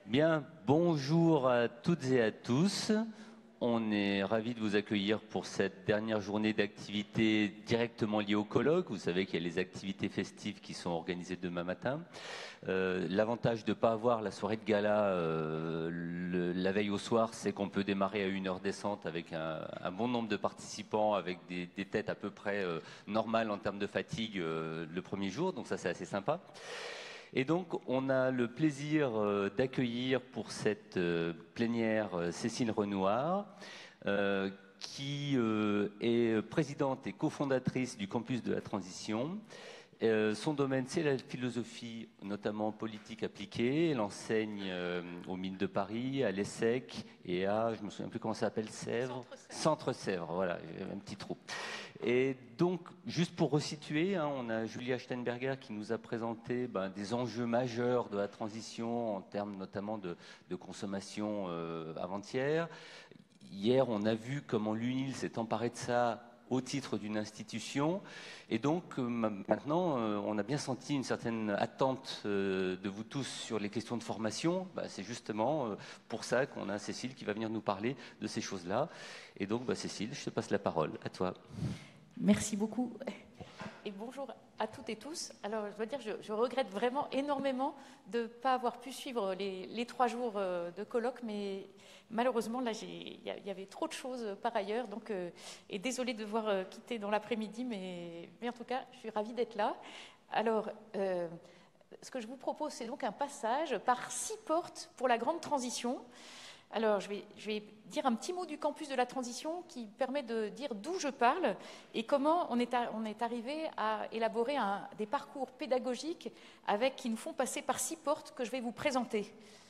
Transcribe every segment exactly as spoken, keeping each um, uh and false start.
Bien, bonjour à toutes et à tous. On est ravis de vous accueillir pour cette dernière journée d'activités directement liées au colloque. Vous savez qu'il y a les activités festives qui sont organisées demain matin. Euh, L'avantage de ne pas avoir la soirée de gala euh, le, la veille au soir, c'est qu'on peut démarrer à une heure descente avec un, un bon nombre de participants, avec des, des têtes à peu près euh, normales en termes de fatigue euh, le premier jour. Donc ça, c'est assez sympa. Et donc, on a le plaisir euh, d'accueillir pour cette euh, plénière euh, Cécile Renoir, euh, qui euh, est présidente et cofondatrice du Campus de la Transition. Euh, son domaine, c'est la philosophie, notamment politique appliquée. Elle enseigne euh, aux Mines de Paris, à l'ESSEC et à, je ne me souviens plus comment ça s'appelle, Sèvres. Centre Sèvres, voilà, j'ai un petit trou. Et donc, juste pour resituer, hein, on a Julia Steinberger qui nous a présenté ben, des enjeux majeurs de la transition en termes notamment de, de consommation euh, avant-hier. Hier, on a vu comment l'U N I L s'est emparé de ça au titre d'une institution. Et donc, euh, maintenant, euh, on a bien senti une certaine attente euh, de vous tous sur les questions de formation. Bah, c'est justement euh, pour ça qu'on a Cécile qui va venir nous parler de ces choses-là. Et donc, bah, Cécile, je te passe la parole. À toi. Merci beaucoup. Et bonjour à toutes et tous. Alors, je dois dire, je, je regrette vraiment énormément de ne pas avoir pu suivre les, les trois jours de colloque, mais malheureusement, là, il y, y avait trop de choses par ailleurs. Donc, euh, et désolée de devoir euh, quitter dans l'après-midi, mais, mais en tout cas, je suis ravie d'être là. Alors, euh, ce que je vous propose, c'est donc un passage par six portes pour la grande transition. Alors, je vais, je vais dire un petit mot du campus de la transition qui permet de dire d'où je parle et comment on est, à, on est arrivé à élaborer un, des parcours pédagogiques avec, qui nous font passer par six portes que je vais vous présenter.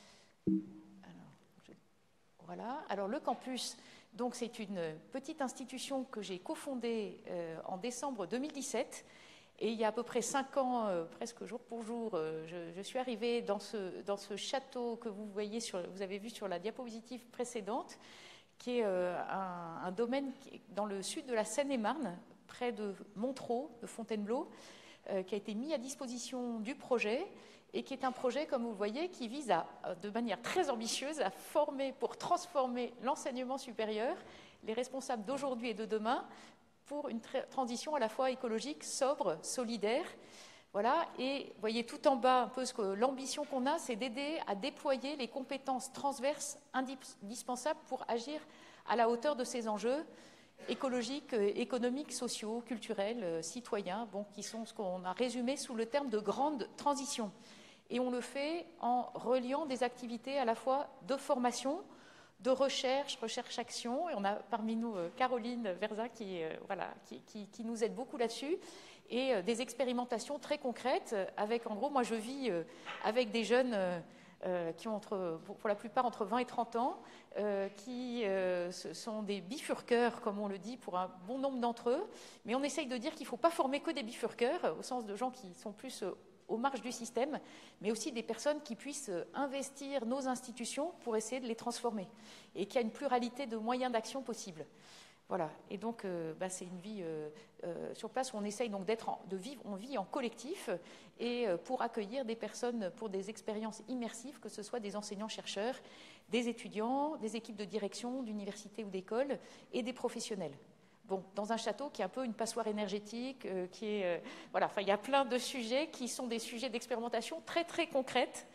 Alors, je, voilà. Alors, le campus, donc, c'est une petite institution que j'ai cofondée euh, en décembre deux mille dix-sept. Et il y a à peu près cinq ans, euh, presque jour pour jour, euh, je, je suis arrivée dans ce, dans ce château que vous, voyez sur, vous avez vu sur la diapositive précédente, qui est euh, un, un domaine qui est dans le sud de la Seine-et-Marne, près de Montereau, de Fontainebleau, euh, qui a été mis à disposition du projet et qui est un projet, comme vous le voyez, qui vise à, de manière très ambitieuse à former, pour transformer l'enseignement supérieur, les responsables d'aujourd'hui et de demain, pour une transition à la fois écologique, sobre, solidaire. Voilà. Et vous voyez tout en bas un peu ce que l'ambition qu'on a, c'est d'aider à déployer les compétences transverses indispensables pour agir à la hauteur de ces enjeux écologiques, économiques, sociaux, culturels, citoyens, bon, qui sont ce qu'on a résumé sous le terme de grande transition. Et on le fait en reliant des activités à la fois de formation, de recherche, recherche-action. Et on a parmi nous euh, Caroline Verzin qui, euh, voilà, qui, qui, qui nous aide beaucoup là-dessus. Et euh, des expérimentations très concrètes avec, en gros, moi je vis euh, avec des jeunes euh, euh, qui ont entre, pour, pour la plupart entre vingt et trente ans, euh, qui euh, sont des bifurqueurs, comme on le dit, pour un bon nombre d'entre eux. Mais on essaye de dire qu'il ne faut pas former que des bifurqueurs, au sens de gens qui sont plus euh, aux marges du système, mais aussi des personnes qui puissent investir nos institutions pour essayer de les transformer et qu'il y a une pluralité de moyens d'action possibles. Voilà. Et donc, euh, bah, c'est une vie euh, euh, sur place où on essaye donc d'être, en, de vivre, on vit en collectif et euh, pour accueillir des personnes pour des expériences immersives, que ce soit des enseignants-chercheurs, des étudiants, des équipes de direction, d'université ou d'école et des professionnels. Bon, dans un château qui est un peu une passoire énergétique, euh, qui est, euh, voilà, enfin, il y a plein de sujets qui sont des sujets d'expérimentation très très concrètes,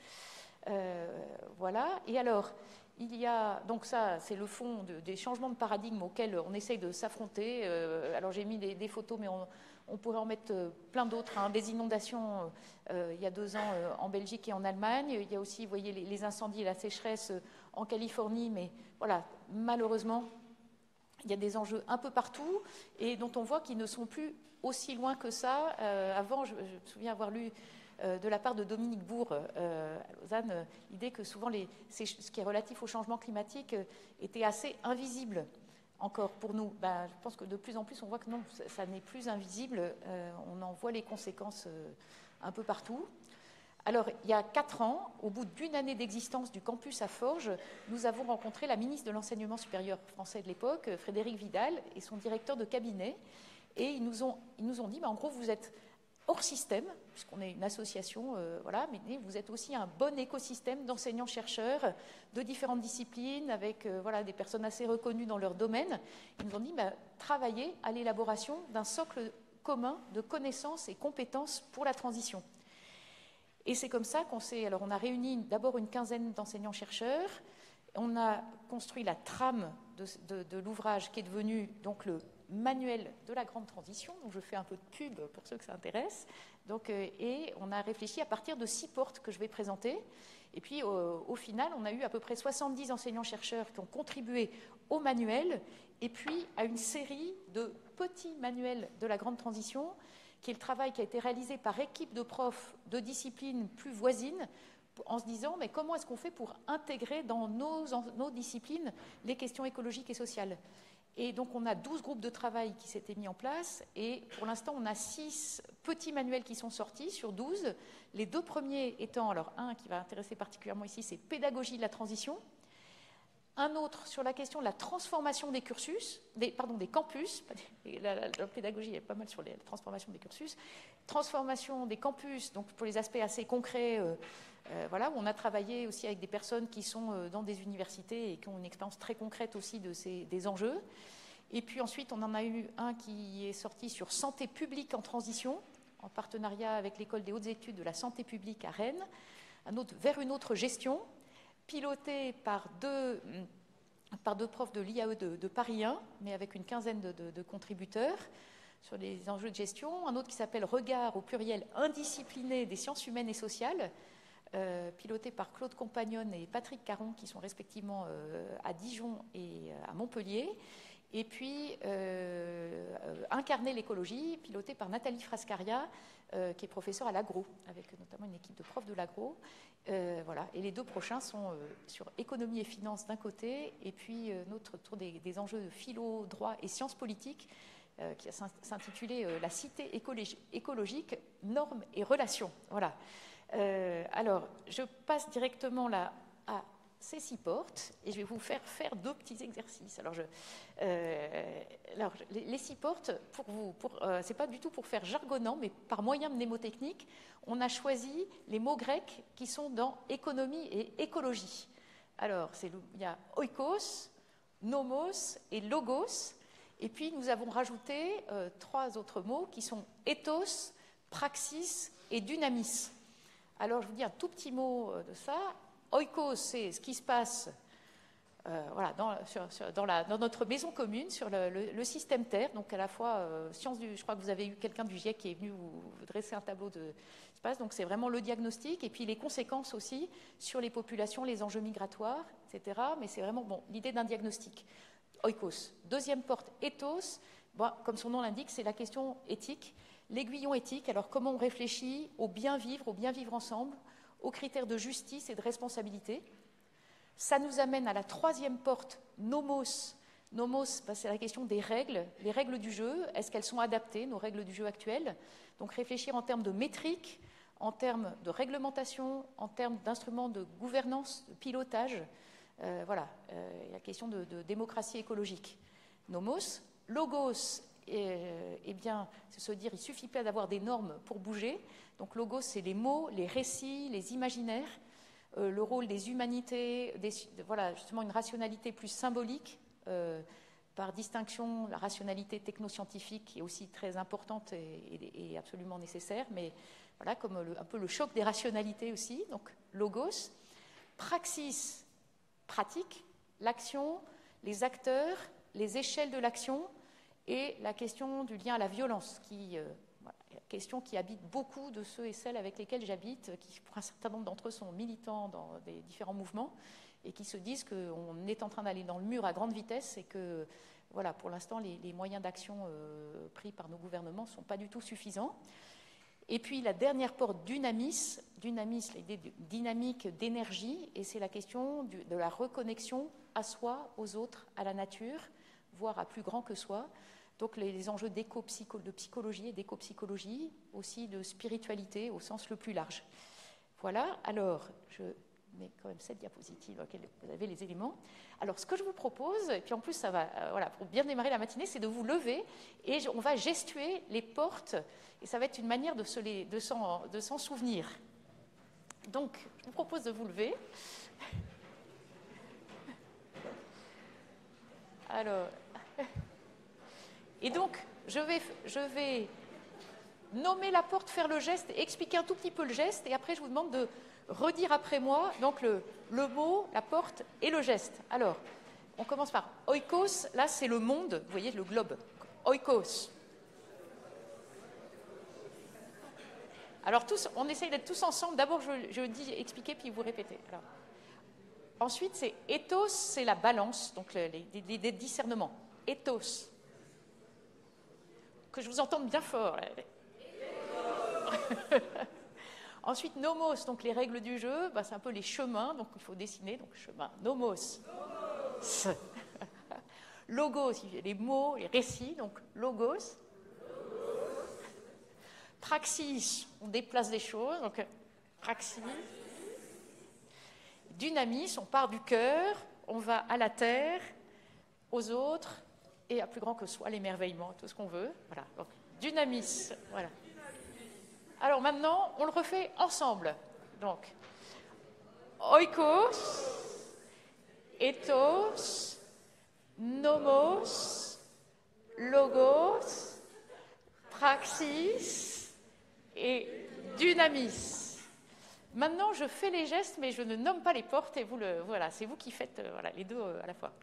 euh, voilà. Et alors, il y a donc ça, c'est le fond de, des changements de paradigme auxquels on essaye de s'affronter. Euh, alors j'ai mis des, des photos, mais on, on pourrait en mettre plein d'autres. Hein. Des inondations euh, il y a deux ans euh, en Belgique et en Allemagne. Il y a aussi, vous voyez, les, les incendies et la sécheresse en Californie, mais voilà, malheureusement. Il y a des enjeux un peu partout et dont on voit qu'ils ne sont plus aussi loin que ça. Euh, avant, je, je me souviens avoir lu euh, de la part de Dominique Bourg euh, à Lausanne euh, l'idée que souvent les, ce qui est relatif au changement climatique euh, était assez invisible encore pour nous. Ben, je pense que de plus en plus on voit que non, ça, ça n'est plus invisible. Euh, on en voit les conséquences euh, un peu partout. Alors, il y a quatre ans, au bout d'une année d'existence du campus à Forges, nous avons rencontré la ministre de l'Enseignement supérieur français de l'époque, Frédérique Vidal, et son directeur de cabinet. Et ils nous ont, ils nous ont dit, bah, en gros, vous êtes hors système, puisqu'on est une association, euh, voilà, mais vous êtes aussi un bon écosystème d'enseignants-chercheurs de différentes disciplines, avec euh, voilà, des personnes assez reconnues dans leur domaine. Ils nous ont dit, bah, travaillez à l'élaboration d'un socle commun de connaissances et compétences pour la transition. Et c'est comme ça qu'on s'est... Alors, on a réuni d'abord une quinzaine d'enseignants-chercheurs. On a construit la trame de, de, de l'ouvrage qui est devenu donc le manuel de la grande transition. Donc, je fais un peu de pub pour ceux que ça intéresse. Donc, euh, et on a réfléchi à partir de six portes que je vais présenter. Et puis, au, au final, on a eu à peu près soixante-dix enseignants-chercheurs qui ont contribué au manuel et puis à une série de petits manuels de la grande transition, qui est le travail qui a été réalisé par équipe de profs de disciplines plus voisines, en se disant, mais comment est-ce qu'on fait pour intégrer dans nos, nos disciplines les questions écologiques et sociales? Et donc, on a douze groupes de travail qui s'étaient mis en place, et pour l'instant, on a six petits manuels qui sont sortis sur douze. Les deux premiers étant, alors un qui va intéresser particulièrement ici, c'est Pédagogie de la transition. Un autre sur la question de la transformation des cursus, des, pardon, des campus. La, la, la pédagogie est pas mal sur les, la transformation des cursus. Transformation des campus, donc pour les aspects assez concrets, euh, euh, voilà, où on a travaillé aussi avec des personnes qui sont euh, dans des universités et qui ont une expérience très concrète aussi de ces, des enjeux. Et puis ensuite, on en a eu un qui est sorti sur santé publique en transition, en partenariat avec l'École des hautes études de la santé publique à Rennes, un autre vers une autre gestion, piloté par deux, par deux profs de l'I A E de, de Paris un, mais avec une quinzaine de, de, de contributeurs sur les enjeux de gestion. Un autre qui s'appelle Regard au pluriel indiscipliné des sciences humaines et sociales, euh, piloté par Claude Compagnon et Patrick Caron, qui sont respectivement euh, à Dijon et à Montpellier. Et puis euh, Incarner l'écologie, piloté par Nathalie Frascaria, euh, qui est professeure à l'Agro, avec notamment une équipe de profs de l'Agro. Euh, voilà. Et les deux prochains sont euh, sur économie et finance d'un côté, et puis euh, notre tour des, des enjeux de philo, droit et sciences politiques, euh, qui s'intitulait euh, La cité écologi écologique, normes et relations. Voilà. Euh, alors, je passe directement là à ces six portes, et je vais vous faire faire deux petits exercices. Alors, je, euh, alors les, les six portes, pour vous, pour, euh, c'est pas du tout pour faire jargonnant, mais par moyen mnémotechnique, on a choisi les mots grecs qui sont dans économie et écologie. Alors, c'est, il y a oikos, nomos et logos, et puis nous avons rajouté euh, trois autres mots qui sont ethos, praxis et dynamis. Alors, je vous dis un tout petit mot de ça. Oikos, c'est ce qui se passe euh, voilà, dans, sur, sur, dans, la, dans notre maison commune, sur le, le, le système Terre, donc à la fois euh, science du... Je crois que vous avez eu quelqu'un du GIEC qui est venu vous, vous dresser un tableau de espace, donc c'est vraiment le diagnostic, et puis les conséquences aussi sur les populations, les enjeux migratoires, et cetera. Mais c'est vraiment bon, l'idée d'un diagnostic. Oikos. Deuxième porte, ethos. Bon, comme son nom l'indique, c'est la question éthique. L'aiguillon éthique, alors comment on réfléchit au bien vivre, au bien vivre ensemble, aux critères de justice et de responsabilité. Ça nous amène à la troisième porte, nomos. Nomos, bah, c'est la question des règles, les règles du jeu. Est-ce qu'elles sont adaptées, nos règles du jeu actuelles? Donc réfléchir en termes de métrique, en termes de réglementation, en termes d'instruments de gouvernance, de pilotage. Euh, voilà, euh, la question de, de démocratie écologique. Nomos. Logos, eh, eh bien, c'est se dire, il ne suffit pas d'avoir des normes pour bouger. Donc, logos, c'est les mots, les récits, les imaginaires, euh, le rôle des humanités, des, voilà, justement une rationalité plus symbolique, euh, par distinction, la rationalité technoscientifique est aussi très importante et, et, et absolument nécessaire, mais voilà, comme le, un peu le choc des rationalités aussi. Donc, logos. Praxis, pratique, l'action, les acteurs, les échelles de l'action, et la question du lien à la violence, qui, euh, voilà, question qui habite beaucoup de ceux et celles avec lesquels j'habite, qui pour un certain nombre d'entre eux sont militants dans des différents mouvements, et qui se disent qu'on est en train d'aller dans le mur à grande vitesse, et que, voilà, pour l'instant, les, les moyens d'action euh, pris par nos gouvernements ne sont pas du tout suffisants. Et puis la dernière porte, dynamis, dynamis, l'idée de dynamique d'énergie, et c'est la question du, de la reconnexion à soi, aux autres, à la nature, voire à plus grand que soi. Donc les, les enjeux d'éco-psycho, de psychologie et d'éco-psychologie, aussi de spiritualité au sens le plus large. Voilà, alors je mais quand même cette diapositive dans laquelle vous avez les éléments. Alors, ce que je vous propose, et puis en plus, ça va, euh, voilà, pour bien démarrer la matinée, c'est de vous lever et on va gestuer les portes, et ça va être une manière de, se les, de, s'en, de s'en souvenir. Donc, je vous propose de vous lever. Alors, et donc, je vais, je vais nommer la porte, faire le geste, expliquer un tout petit peu le geste, et après, je vous demande de redire après moi donc le, le mot, la porte et le geste. Alors, on commence par oikos, là c'est le monde, vous voyez le globe. Oikos. Alors, tous, on essaye d'être tous ensemble. D'abord, je, je dis expliquer, puis vous répétez. Alors, ensuite, c'est ethos, c'est la balance, donc les, les, les, les discernements. Ethos. Que je vous entende bien fort. Ensuite, nomos, donc les règles du jeu, bah, c'est un peu les chemins, donc il faut dessiner, donc chemin. Nomos. Nomos. Logos, les mots, les récits, donc logos. Logos. Praxis, on déplace des choses, donc praxis. Dynamis, on part du cœur, on va à la terre, aux autres, et à plus grand que soi, l'émerveillement, tout ce qu'on veut. Voilà, donc dynamis, voilà. Alors maintenant, on le refait ensemble. Donc, oikos, ethos, nomos, logos, praxis et dynamis. Maintenant, je fais les gestes, mais je ne nomme pas les portes, et vous le, voilà, c'est vous qui faites euh, voilà, les deux euh, à la fois.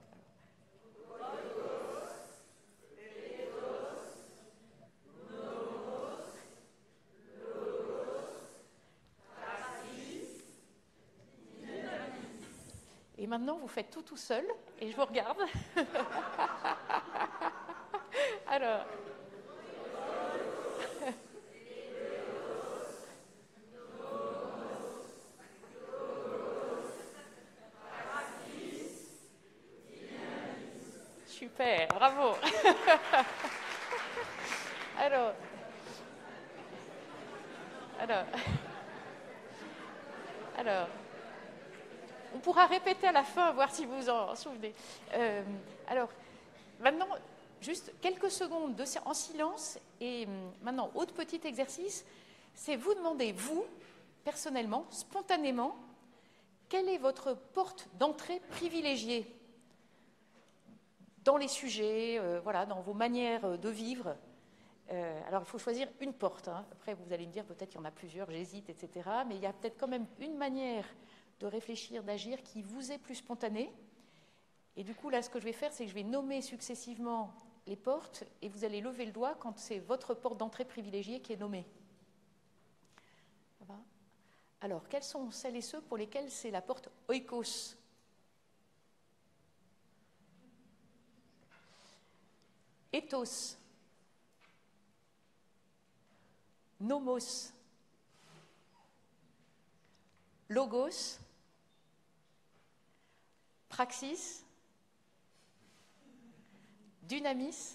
Et maintenant, vous faites tout tout seul, et je vous regarde. Alors. Super, bravo. Alors. Alors. Alors. On pourra répéter à la fin, voir si vous vous en souvenez. Euh, alors, maintenant, juste quelques secondes de, en silence. Et maintenant, autre petit exercice, c'est vous demander, vous, personnellement, spontanément, quelle est votre porte d'entrée privilégiée dans les sujets, euh, voilà, dans vos manières de vivre. Euh, alors, il faut choisir une porte. Hein. Après, vous allez me dire, peut-être qu'il y en a plusieurs, j'hésite, et cetera. Mais il y a peut-être quand même une manière de réfléchir, d'agir, qui vous est plus spontané. Et du coup, là, ce que je vais faire, c'est que je vais nommer successivement les portes, et vous allez lever le doigt quand c'est votre porte d'entrée privilégiée qui est nommée. Ça va ? Alors, quelles sont celles et ceux pour lesquels c'est la porte oikos ? Ethos. Nomos. Logos. Praxis, dynamis.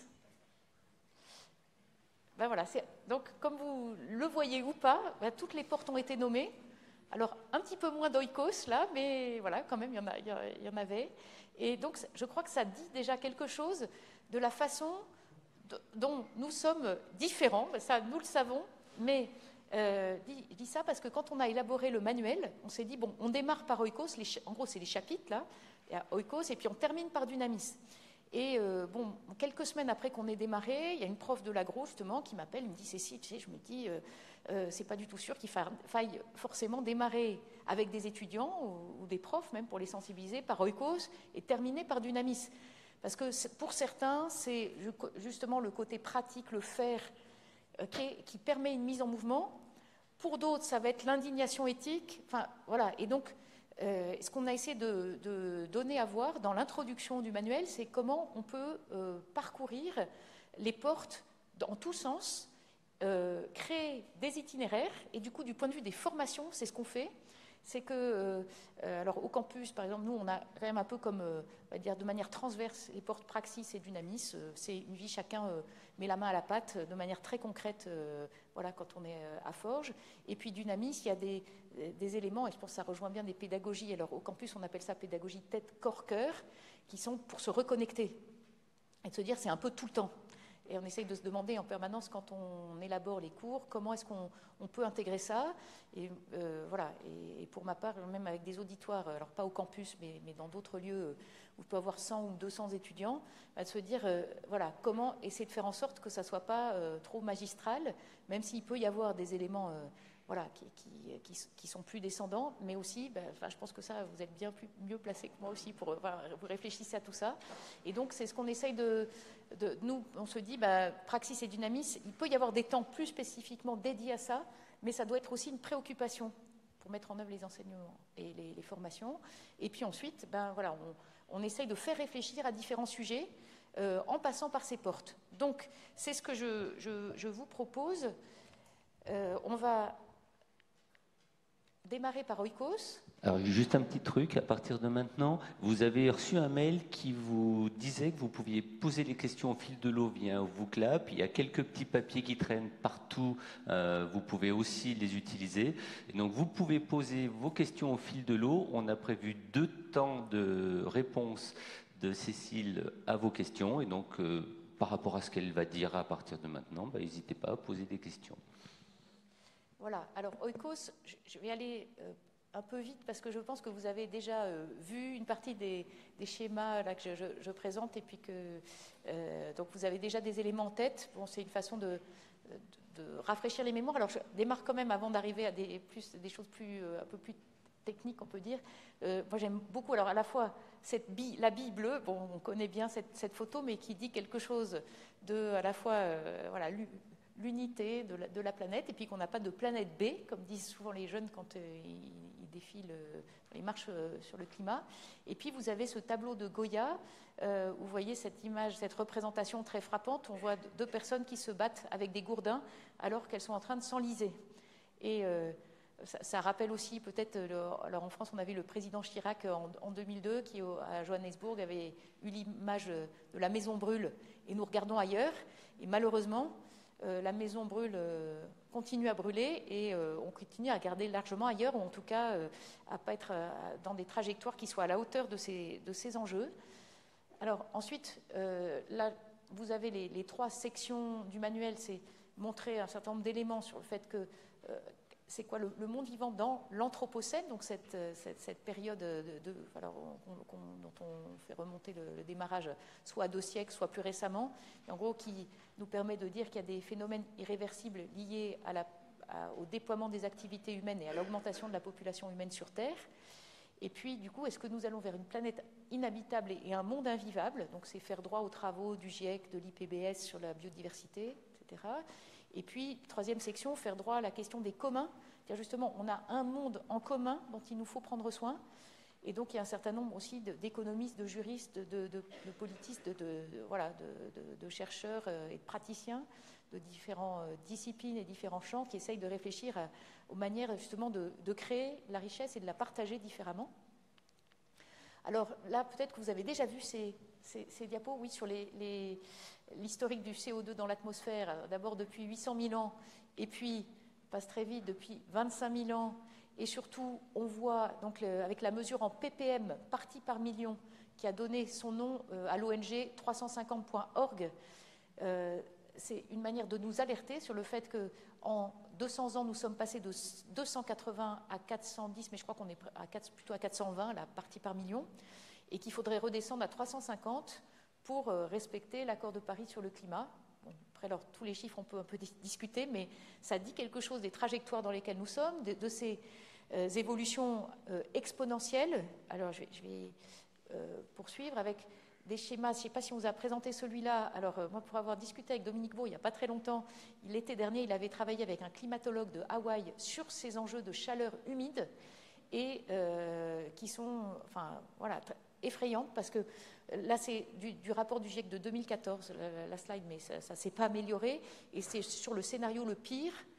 Ben voilà, c'est, donc comme vous le voyez ou pas, ben toutes les portes ont été nommées. Alors un petit peu moins d'oikos là, mais voilà, quand même il y en a, il y en avait. Et donc je crois que ça dit déjà quelque chose de la façon de, dont nous sommes différents. Ça, nous le savons, mais euh, je dis ça parce que quand on a élaboré le manuel, on s'est dit bon, on démarre par oikos. Les, en gros, c'est les chapitres là. Oikos, et puis on termine par dynamis. Et euh, bon, quelques semaines après qu'on ait démarré, il y a une prof de l'agro justement qui m'appelle, me dit Cécile, tu sais, je me dis, euh, euh, c'est pas du tout sûr qu'il faille forcément démarrer avec des étudiants ou, ou des profs, même pour les sensibiliser, par oikos et terminer par dynamis. Parce que pour certains, c'est justement le côté pratique, le faire, euh, qui, qui permet une mise en mouvement. Pour d'autres, ça va être l'indignation éthique. Enfin, voilà. Et donc, Euh, ce qu'on a essayé de, de donner à voir dans l'introduction du manuel, c'est comment on peut euh, parcourir les portes en tous sens, euh, créer des itinéraires, et du coup, du point de vue des formations, c'est ce qu'on fait, c'est que, euh, alors au campus, par exemple, nous, on a quand même un peu comme, euh, on va dire, de manière transverse, les portes Praxis et Dynamis. Euh, c'est une vie, chacun euh, met la main à la pâte de manière très concrète, euh, voilà, quand on est euh, à Forges. Et puis Dynamis, il y a des, des éléments, et je pense que ça rejoint bien des pédagogies. Alors au campus, on appelle ça pédagogie tête, corps, cœur, qui sont pour se reconnecter et de se dire c'est un peu tout le temps. Et on essaye de se demander en permanence, quand on élabore les cours, comment est-ce qu'on on peut intégrer ça. Et, euh, voilà. Et, et pour ma part, même avec des auditoires, alors pas au campus, mais, mais dans d'autres lieux où il peut y avoir cent ou deux cents étudiants, bah, de se dire, euh, voilà, comment essayer de faire en sorte que ça ne soit pas euh, trop magistral, même s'il peut y avoir des éléments euh, voilà, qui, qui, qui, qui sont plus descendants, mais aussi, bah, enfin, je pense que ça, vous êtes bien plus, mieux placé que moi aussi pour, enfin, vous réfléchissez à tout ça. Et donc, c'est ce qu'on essaye de... De, nous, on se dit, bah, Praxis et Dynamis, il peut y avoir des temps plus spécifiquement dédiés à ça, mais ça doit être aussi une préoccupation pour mettre en œuvre les enseignements et les, les formations. Et puis ensuite, ben, voilà, on, on essaye de faire réfléchir à différents sujets euh, en passant par ces portes. Donc, c'est ce que je, je, je vous propose. Euh, on va démarrer par Oikos. Alors, juste un petit truc, à partir de maintenant, vous avez reçu un mail qui vous disait que vous pouviez poser les questions au fil de l'eau via un VooClap. Il y a quelques petits papiers qui traînent partout, euh, vous pouvez aussi les utiliser. Et donc, vous pouvez poser vos questions au fil de l'eau. On a prévu deux temps de réponse de Cécile à vos questions. Et donc, euh, par rapport à ce qu'elle va dire à partir de maintenant, bah, n'hésitez pas à poser des questions. Voilà, alors Oikos, je vais aller... Euh, un peu vite parce que je pense que vous avez déjà euh, vu une partie des, des schémas là, que je, je, je présente et puis que euh, donc vous avez déjà des éléments en tête. Bon, c'est une façon de, de, de rafraîchir les mémoires. Alors je démarre quand même avant d'arriver à des, plus, des choses plus, euh, un peu plus techniques, on peut dire. Euh, moi j'aime beaucoup alors à la fois cette bille, la bille bleue, bon on connaît bien cette, cette photo, mais qui dit quelque chose de à la fois euh, voilà, l'unité de la, de la planète et puis qu'on n'a pas de planète B, comme disent souvent les jeunes quand euh, ils défilent euh, dans les marches euh, sur le climat. Et puis vous avez ce tableau de Goya, euh, où vous voyez cette image, cette représentation très frappante. On voit deux personnes qui se battent avec des gourdins alors qu'elles sont en train de s'enliser. Et euh, ça, ça rappelle aussi peut-être, alors en France on avait le président Chirac en, en deux mille deux qui à Johannesburg avait eu l'image de la maison brûle et nous regardons ailleurs. Et malheureusement, Euh, la maison brûle, euh, continue à brûler et euh, on continue à regarder largement ailleurs, ou en tout cas euh, à ne pas être euh, dans des trajectoires qui soient à la hauteur de ces, de ces enjeux. Alors ensuite, euh, là, vous avez les, les trois sections du manuel, c'est montrer un certain nombre d'éléments sur le fait que euh, c'est quoi le, le monde vivant dans l'Anthropocène, donc cette, cette, cette période de, de, alors on, on, dont on fait remonter le, le démarrage soit à deux siècles, soit plus récemment, et en gros qui nous permet de dire qu'il y a des phénomènes irréversibles liés à la, à, au déploiement des activités humaines et à l'augmentation de la population humaine sur Terre. Et puis, du coup, est-ce que nous allons vers une planète inhabitable et un monde invivable? Donc, c'est faire droit aux travaux du GIEC, de l'I P B S sur la biodiversité, et cetera. Et puis, troisième section, faire droit à la question des communs. C'est-à-dire justement, on a un monde en commun dont il nous faut prendre soin. Et donc, il y a un certain nombre aussi d'économistes, de juristes, de, de, de politistes, de, de, de, voilà, de, de, de chercheurs et de praticiens de différentes disciplines et différents champs qui essayent de réfléchir à, aux manières justement de, de créer la richesse et de la partager différemment. Alors là, peut-être que vous avez déjà vu ces, ces, ces diapos, oui, sur les, les, l'historique du C O deux dans l'atmosphère, d'abord depuis huit cent mille ans, et puis, passe très vite, depuis vingt-cinq mille ans. Et surtout, on voit, donc, le, avec la mesure en P P M, partie par million, qui a donné son nom euh, à l'O N G trois cent cinquante point org, euh, c'est une manière de nous alerter sur le fait qu'en deux cents ans, nous sommes passés de deux cent quatre-vingts à quatre cent dix, mais je crois qu'on est à quatre, plutôt à quatre cent vingt, la partie par million, et qu'il faudrait redescendre à trois cent cinquante pour euh, respecter l'accord de Paris sur le climat. Bon, après, alors, tous les chiffres, on peut un peu discuter, mais ça dit quelque chose des trajectoires dans lesquelles nous sommes, de, de ces euh, évolutions euh, exponentielles. Alors, je vais, je vais euh, poursuivre avec des schémas. Je ne sais pas si on vous a présenté celui-là. Alors, euh, moi, pour avoir discuté avec Dominique Beau il n'y a pas très longtemps, l'été dernier, il avait travaillé avec un climatologue de Hawaï sur ces enjeux de chaleur humide et euh, qui sont, enfin, voilà, effrayantes parce que là, c'est du, du rapport du GIEC de deux mille quatorze, la, la slide, mais ça ne s'est pas amélioré. Et c'est sur le scénario le pire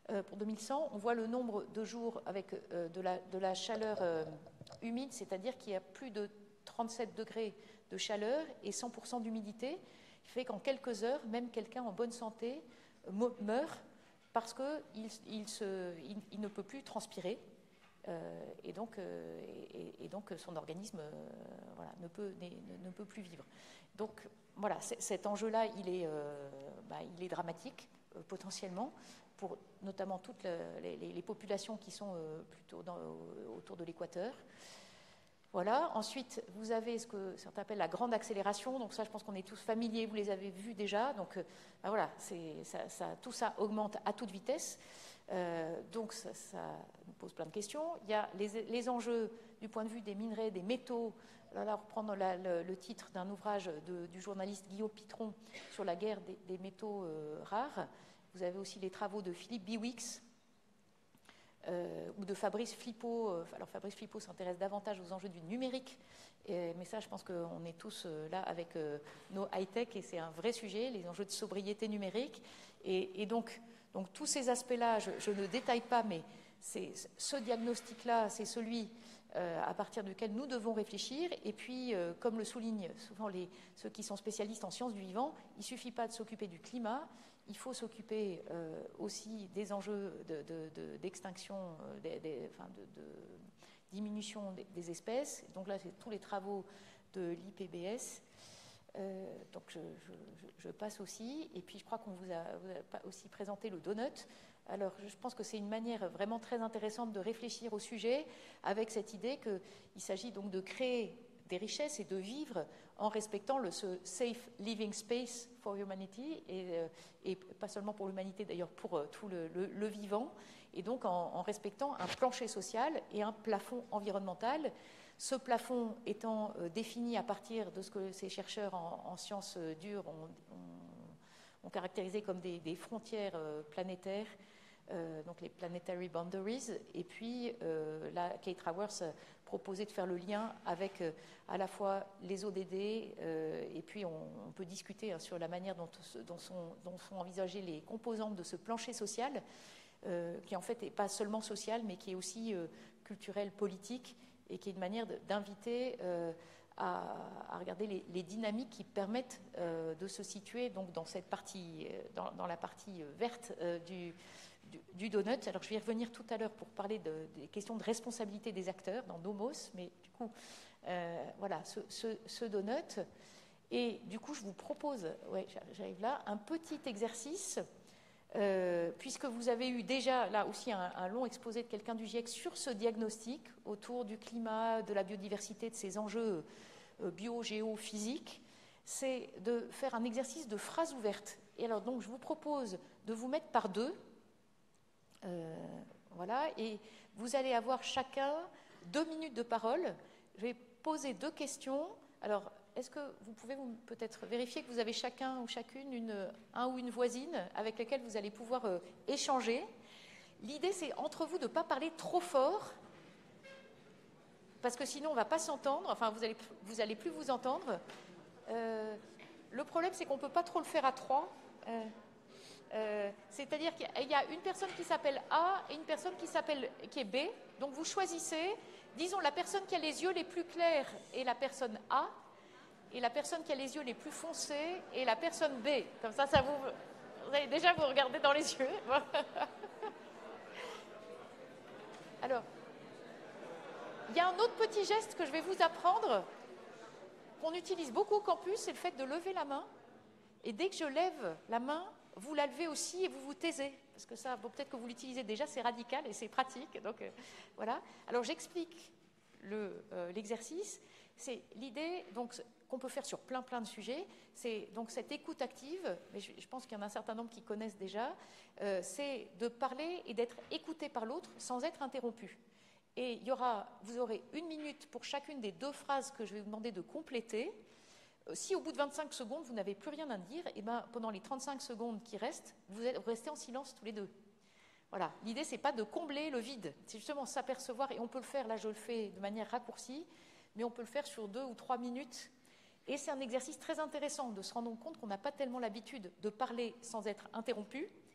euh, pour deux mille cent, on voit le nombre de jours avec euh, de, la, de la chaleur euh, humide, c'est-à-dire qu'il y a plus de trente-sept degrés de chaleur et cent pour cent d'humidité, qui fait qu'en quelques heures, même quelqu'un en bonne santé euh, meurt parce qu'il il il, il ne peut plus transpirer. Euh, et, donc, euh, et, et donc son organisme euh, voilà, ne, peut, ne, ne peut plus vivre. Donc voilà, cet enjeu-là, il, euh, bah, il est dramatique euh, potentiellement pour notamment toutes les, les, les populations qui sont euh, plutôt dans, autour de l'équateur. Voilà. Ensuite, vous avez ce que certains appellent la grande accélération. Donc ça, je pense qu'on est tous familiers, vous les avez vus déjà. Donc euh, bah voilà, ça, ça, tout ça augmente à toute vitesse. Euh, donc ça, ça nous pose plein de questions. Il y a les, les enjeux du point de vue des minerais, des métaux. Là, là reprendre la, le, le titre d'un ouvrage de, du journaliste Guillaume Pitron sur la guerre des, des métaux euh, rares. Vous avez aussi les travaux de Philippe Biwix euh, ou de Fabrice Flippo. Alors Fabrice Flippo s'intéresse davantage aux enjeux du numérique. Et, mais ça, je pense qu'on est tous euh, là avec euh, nos high-tech et c'est un vrai sujet, les enjeux de sobriété numérique. Et, et donc, Donc tous ces aspects-là, je, je ne détaille pas, mais ce diagnostic-là, c'est celui euh, à partir duquel nous devons réfléchir. Et puis, euh, comme le soulignent souvent les, ceux qui sont spécialistes en sciences du vivant, il ne suffit pas de s'occuper du climat, il faut s'occuper euh, aussi des enjeux d'extinction, de, de, de, de, enfin de, de diminution des, des espèces. Donc là, c'est tous les travaux de l'I P B S. Euh, donc je, je, je passe aussi, et puis je crois qu'on vous a, vous a aussi présenté le donut. Alors je pense que c'est une manière vraiment très intéressante de réfléchir au sujet avec cette idée qu'il s'agit donc de créer des richesses et de vivre en respectant le ce safe living space for humanity, et, et pas seulement pour l'humanité d'ailleurs, pour tout le, le, le vivant, et donc en, en respectant un plancher social et un plafond environnemental. Ce plafond étant euh, défini à partir de ce que ces chercheurs en, en sciences euh, dures ont, ont, ont caractérisé comme des, des frontières euh, planétaires, euh, donc les planetary boundaries. Et puis, euh, là, Kate Raworth proposait de faire le lien avec euh, à la fois les O D D, euh, et puis on, on peut discuter hein, sur la manière dont, dont, sont, dont sont envisagées les composantes de ce plancher social, euh, qui en fait n'est pas seulement social, mais qui est aussi euh, culturel, politique, et qui est une manière d'inviter euh, à, à regarder les, les dynamiques qui permettent euh, de se situer donc, dans, cette partie, dans, dans la partie verte euh, du, du, du donut. Alors je vais y revenir tout à l'heure pour parler de, des questions de responsabilité des acteurs dans Nomos, mais du coup, euh, voilà, ce, ce, ce donut. Et du coup, je vous propose, ouais, j'arrive là, un petit exercice. Euh, puisque vous avez eu déjà là aussi un, un long exposé de quelqu'un du GIEC sur ce diagnostic autour du climat, de la biodiversité, de ces enjeux euh, bio, géo, physiques, c'est de faire un exercice de phrases ouvertes. Et alors donc je vous propose de vous mettre par deux, euh, voilà, et vous allez avoir chacun deux minutes de parole. Je vais poser deux questions. Alors, est-ce que vous pouvez peut-être vérifier que vous avez chacun ou chacune une, un ou une voisine avec laquelle vous allez pouvoir euh, échanger? L'idée, c'est entre vous de ne pas parler trop fort, parce que sinon on ne va pas s'entendre, enfin vous n'allez vous allez plus vous entendre. Euh, le problème, c'est qu'on ne peut pas trop le faire à trois. Euh, euh, c'est-à-dire qu'il y a une personne qui s'appelle A et une personne qui, s'appelle, qui est B. Donc vous choisissez, disons, la personne qui a les yeux les plus clairs est la personne A, et la personne qui a les yeux les plus foncés est la personne B. Comme ça, ça vous, vous allez déjà vous regarder dans les yeux. Alors, il y a un autre petit geste que je vais vous apprendre, qu'on utilise beaucoup au campus, c'est le fait de lever la main. Et dès que je lève la main, vous la levez aussi et vous vous taisez. Parce que ça, bon, peut-être que vous l'utilisez déjà, c'est radical et c'est pratique. Donc, euh, voilà. Alors, j'explique le, euh, l'exercice. C'est l'idée donc, qu'on peut faire sur plein plein de sujets, c'est donc cette écoute active, mais je, je pense qu'il y en a un certain nombre qui connaissent déjà, euh, c'est de parler et d'être écouté par l'autre sans être interrompu. Et il y aura, vous aurez une minute pour chacune des deux phrases que je vais vous demander de compléter. Euh, si au bout de vingt-cinq secondes, vous n'avez plus rien à dire, et ben, pendant les trente-cinq secondes qui restent, vous, êtes, vous restez en silence tous les deux. Voilà. L'idée, ce n'est pas de combler le vide, c'est justement s'apercevoir, et on peut le faire, là je le fais de manière raccourcie, mais on peut le faire sur deux ou trois minutes. Et c'est un exercice très intéressant de se rendre compte qu'on n'a pas tellement l'habitude de parler sans être interrompu,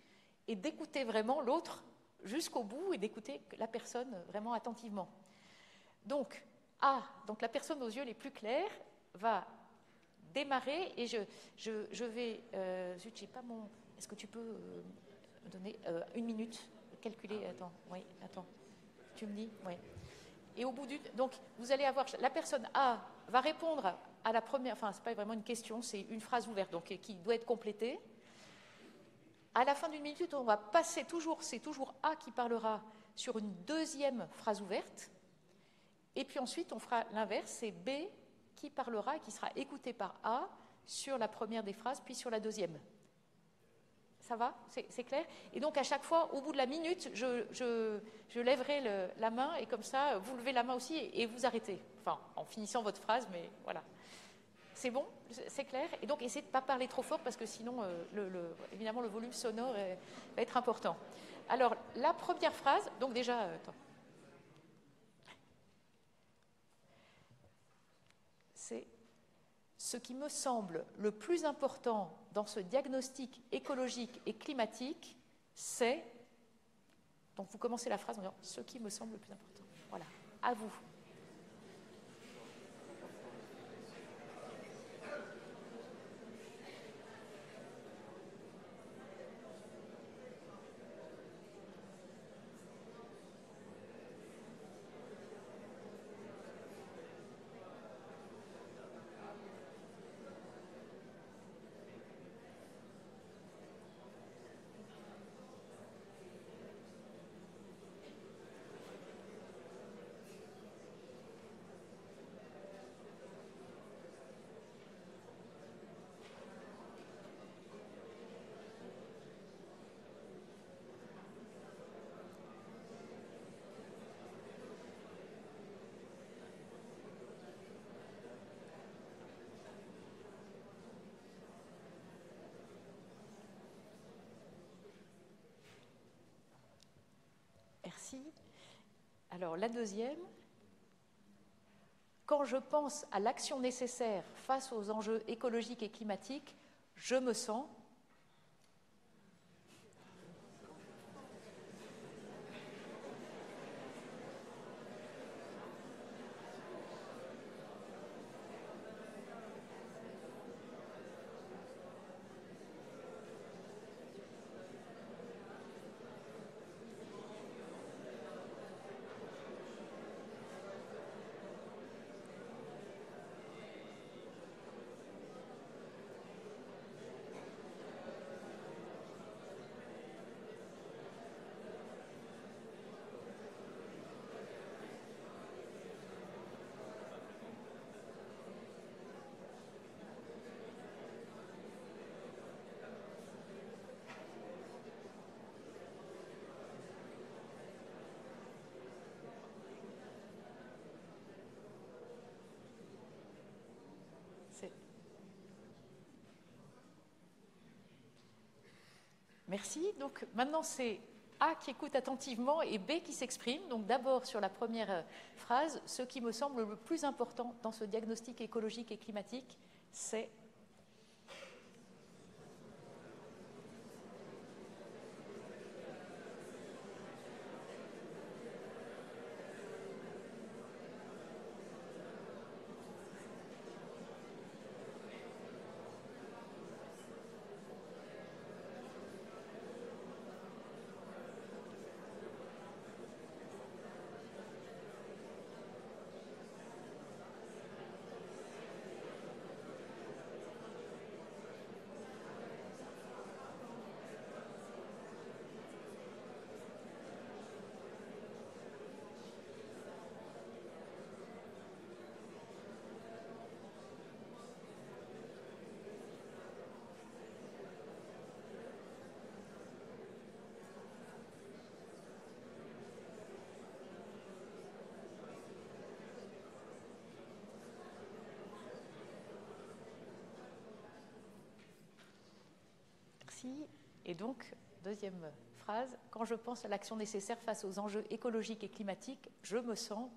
et d'écouter vraiment l'autre jusqu'au bout et d'écouter la personne vraiment attentivement. Donc, A, donc la personne aux yeux les plus clairs, va démarrer et je, je, je vais... Euh, zut, j'ai pas mon... Est-ce que tu peux euh, me donner euh, une minute, calculer... Attends, oui, attends. Tu me dis? Oui. Et au bout du... Donc, vous allez avoir... La personne A va répondre à la première... Enfin, ce n'est pas vraiment une question, c'est une phrase ouverte, donc qui doit être complétée. À la fin d'une minute, on va passer toujours... C'est toujours A qui parlera sur une deuxième phrase ouverte. Et puis ensuite, on fera l'inverse, c'est B qui parlera et qui sera écouté par A sur la première des phrases, puis sur la deuxième. Ça va? C'est clair? Et donc, à chaque fois, au bout de la minute, je, je, je lèverai le, la main, et comme ça, vous levez la main aussi et, et vous arrêtez. Enfin, en finissant votre phrase, mais voilà. C'est bon? C'est clair? Et donc, essayez de ne pas parler trop fort, parce que sinon, euh, le, le, évidemment, le volume sonore est, va être important. Alors, la première phrase, donc déjà... Euh, attends. C'est ce qui me semble le plus important dans ce diagnostic écologique et climatique, c'est... Donc vous commencez la phrase en disant « ce qui me semble le plus important ». Voilà, à vous. Merci. Alors, la deuxième. Quand je pense à l'action nécessaire face aux enjeux écologiques et climatiques, je me sens... Merci. Donc maintenant, c'est A qui écoute attentivement et B qui s'exprime. Donc d'abord sur la première phrase, ce qui me semble le plus important dans ce diagnostic écologique et climatique, c'est... Et donc, deuxième phrase, quand je pense à l'action nécessaire face aux enjeux écologiques et climatiques, je me sens...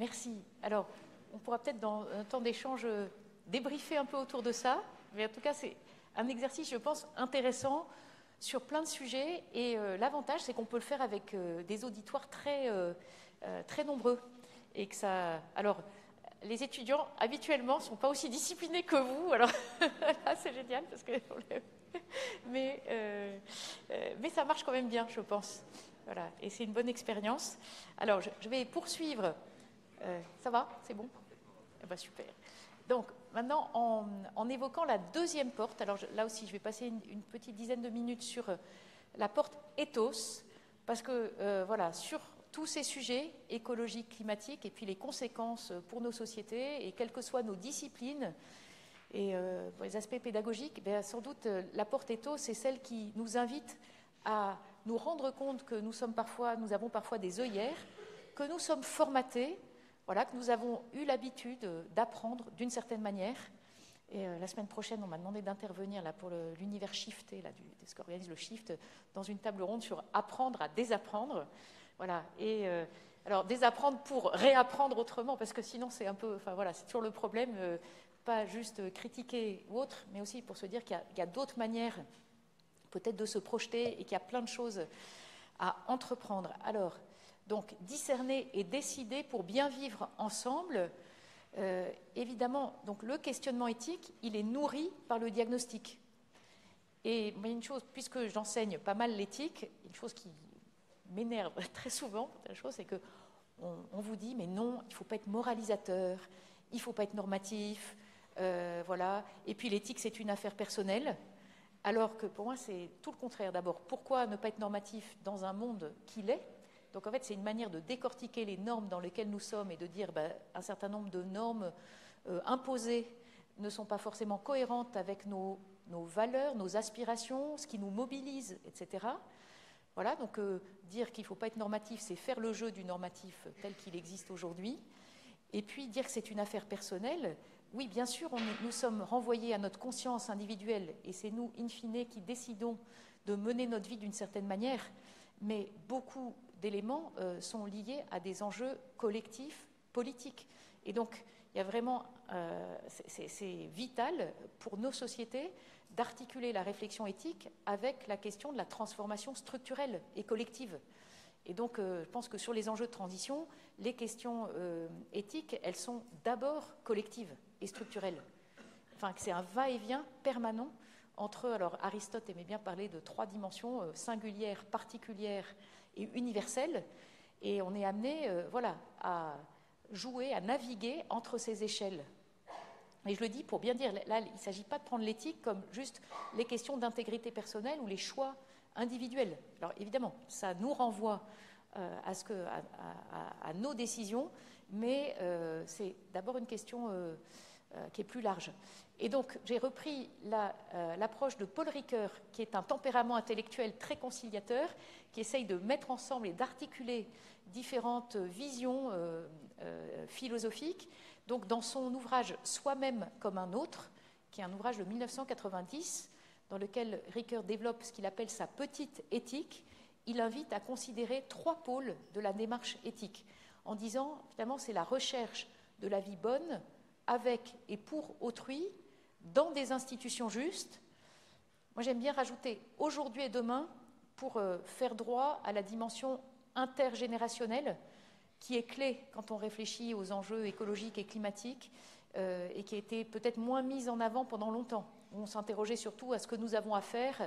merci. Alors, on pourra peut-être dans un temps d'échange débriefer un peu autour de ça, mais en tout cas, c'est un exercice, je pense, intéressant sur plein de sujets. Et euh, l'avantage, c'est qu'on peut le faire avec euh, des auditoires très, euh, euh, très nombreux. Et que ça... Alors, les étudiants, habituellement, ne sont pas aussi disciplinés que vous. Alors, là, c'est génial, parce que... mais, euh, euh, mais ça marche quand même bien, je pense. Voilà, et c'est une bonne expérience. Alors, je, je vais poursuivre. Euh, ça va? C'est bon? Eh ben, super. Donc, maintenant, en, en évoquant la deuxième porte, alors je, là aussi, je vais passer une, une petite dizaine de minutes sur euh, la porte ethos, parce que, euh, voilà, sur tous ces sujets écologiques, climatiques, et puis les conséquences pour nos sociétés, et quelles que soient nos disciplines, et euh, pour les aspects pédagogiques, bien, sans doute, euh, la porte ethos, c'est celle qui nous invite à nous rendre compte que nous, sommes parfois, nous avons parfois des œillères, que nous sommes formatés, voilà, que nous avons eu l'habitude d'apprendre d'une certaine manière. Et euh, la semaine prochaine, on m'a demandé d'intervenir là, pour le, l'univers shifté, là, du, de ce qu'organise le Shift, dans une table ronde sur apprendre à désapprendre. Voilà. Et euh, alors, désapprendre pour réapprendre autrement, parce que sinon, c'est un peu. Enfin, voilà, c'est toujours le problème, euh, pas juste critiquer ou autre, mais aussi pour se dire qu'il y a, a d'autres manières, peut-être, de se projeter et qu'il y a plein de choses à entreprendre. Alors. Donc, discerner et décider pour bien vivre ensemble, euh, évidemment, donc, le questionnement éthique, il est nourri par le diagnostic. Et mais une chose, puisque j'enseigne pas mal l'éthique, une chose qui m'énerve très souvent, la chose, c'est qu'on on vous dit, mais non, il ne faut pas être moralisateur, il ne faut pas être normatif, euh, voilà. Et puis l'éthique, c'est une affaire personnelle, alors que pour moi, c'est tout le contraire. D'abord, pourquoi ne pas être normatif dans un monde qui l'est ? Donc en fait, c'est une manière de décortiquer les normes dans lesquelles nous sommes et de dire ben, un certain nombre de normes euh, imposées ne sont pas forcément cohérentes avec nos, nos valeurs, nos aspirations, ce qui nous mobilise, et cetera. Voilà, donc euh, dire qu'il ne faut pas être normatif, c'est faire le jeu du normatif tel qu'il existe aujourd'hui. Et puis dire que c'est une affaire personnelle, oui, bien sûr, on est, nous sommes renvoyés à notre conscience individuelle et c'est nous, in fine, qui décidons de mener notre vie d'une certaine manière, mais beaucoup d'éléments euh, sont liés à des enjeux collectifs, politiques. Et donc, il y a vraiment, euh, c'est, c'est vital pour nos sociétés d'articuler la réflexion éthique avec la question de la transformation structurelle et collective. Et donc, euh, je pense que sur les enjeux de transition, les questions euh, éthiques, elles sont d'abord collectives et structurelles. Enfin, que c'est un va-et-vient permanent entre, alors Aristote aimait bien parler de trois dimensions, euh, singulières, particulières et universelle, et on est amené euh, voilà, à jouer, à naviguer entre ces échelles. Et je le dis pour bien dire, là, il ne s'agit pas de prendre l'éthique comme juste les questions d'intégrité personnelle ou les choix individuels. Alors évidemment, ça nous renvoie euh, à, ce que, à, à, à nos décisions, mais euh, c'est d'abord une question euh, euh, qui est plus large. Et donc, j'ai repris la, euh, l'approche de Paul Ricoeur, qui est un tempérament intellectuel très conciliateur, qui essaye de mettre ensemble et d'articuler différentes visions euh, euh, philosophiques. Donc, dans son ouvrage « Soi-même comme un autre », qui est un ouvrage de mille neuf cent quatre-vingt-dix, dans lequel Ricoeur développe ce qu'il appelle sa petite éthique, il invite à considérer trois pôles de la démarche éthique, en disant, finalement, c'est la recherche de la vie bonne, avec et pour autrui, dans des institutions justes. Moi, j'aime bien rajouter aujourd'hui et demain pour euh, faire droit à la dimension intergénérationnelle qui est clé quand on réfléchit aux enjeux écologiques et climatiques euh, et qui a été peut-être moins mise en avant pendant longtemps. On s'interrogeait surtout à ce que nous avons à faire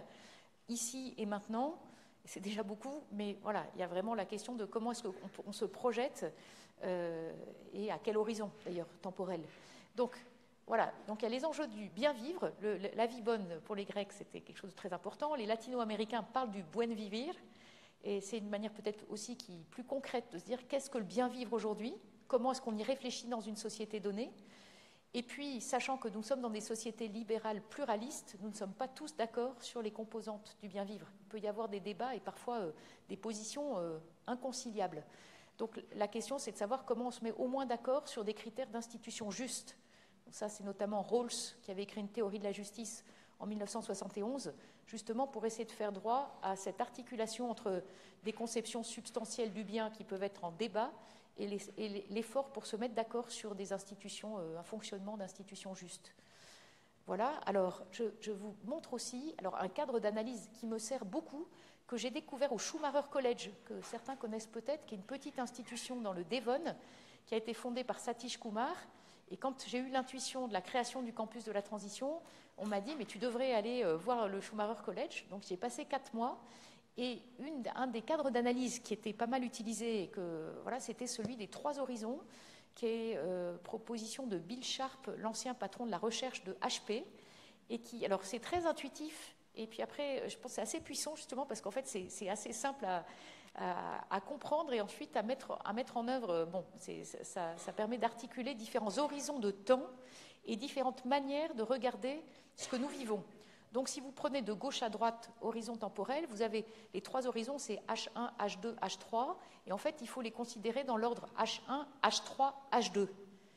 ici et maintenant. C'est déjà beaucoup, mais voilà, il y a vraiment la question de comment est-ce qu'on on se projette euh, et à quel horizon, d'ailleurs, temporel. Donc, voilà, donc il y a les enjeux du bien vivre. Le, le, la vie bonne, pour les Grecs, c'était quelque chose de très important. Les latino-américains parlent du buen vivir, et c'est une manière peut-être aussi qui plus concrète de se dire qu'est-ce que le bien vivre aujourd'hui, comment est-ce qu'on y réfléchit dans une société donnée. Et puis, sachant que nous sommes dans des sociétés libérales pluralistes, nous ne sommes pas tous d'accord sur les composantes du bien vivre. Il peut y avoir des débats et parfois euh, des positions euh, inconciliables. Donc la question, c'est de savoir comment on se met au moins d'accord sur des critères d'institutions justes. Donc ça, c'est notamment Rawls qui avait écrit une théorie de la justice en mille neuf cent soixante et onze, justement pour essayer de faire droit à cette articulation entre des conceptions substantielles du bien qui peuvent être en débat et l'effort pour se mettre d'accord sur des institutions, un fonctionnement d'institutions justes. Voilà, alors je, je vous montre aussi alors, un cadre d'analyse qui me sert beaucoup, que j'ai découvert au Schumacher College, que certains connaissent peut-être, qui est une petite institution dans le Devon, qui a été fondée par Satish Kumar. Et quand j'ai eu l'intuition de la création du campus de la transition, on m'a dit, mais tu devrais aller voir le Schumacher College. Donc j'ai passé quatre mois. Et une, un des cadres d'analyse qui était pas mal utilisé, et que, voilà, c'était celui des trois horizons, qui est euh, proposition de Bill Sharp, l'ancien patron de la recherche de H P. Et qui, alors c'est très intuitif. Et puis après, je pense que c'est assez puissant, justement, parce qu'en fait, c'est assez simple à, à, à comprendre et ensuite à mettre, à mettre en œuvre. Bon, ça, ça permet d'articuler différents horizons de temps et différentes manières de regarder ce que nous vivons. Donc, si vous prenez de gauche à droite, horizon temporel, vous avez les trois horizons, c'est H un, H deux, H trois. Et en fait, il faut les considérer dans l'ordre H un, H trois, H deux.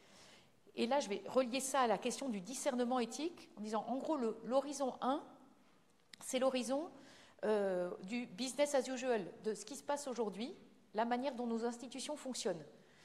Et là, je vais relier ça à la question du discernement éthique, en disant, en gros, l'horizon un, c'est l'horizon euh, du business as usual, de ce qui se passe aujourd'hui, la manière dont nos institutions fonctionnent.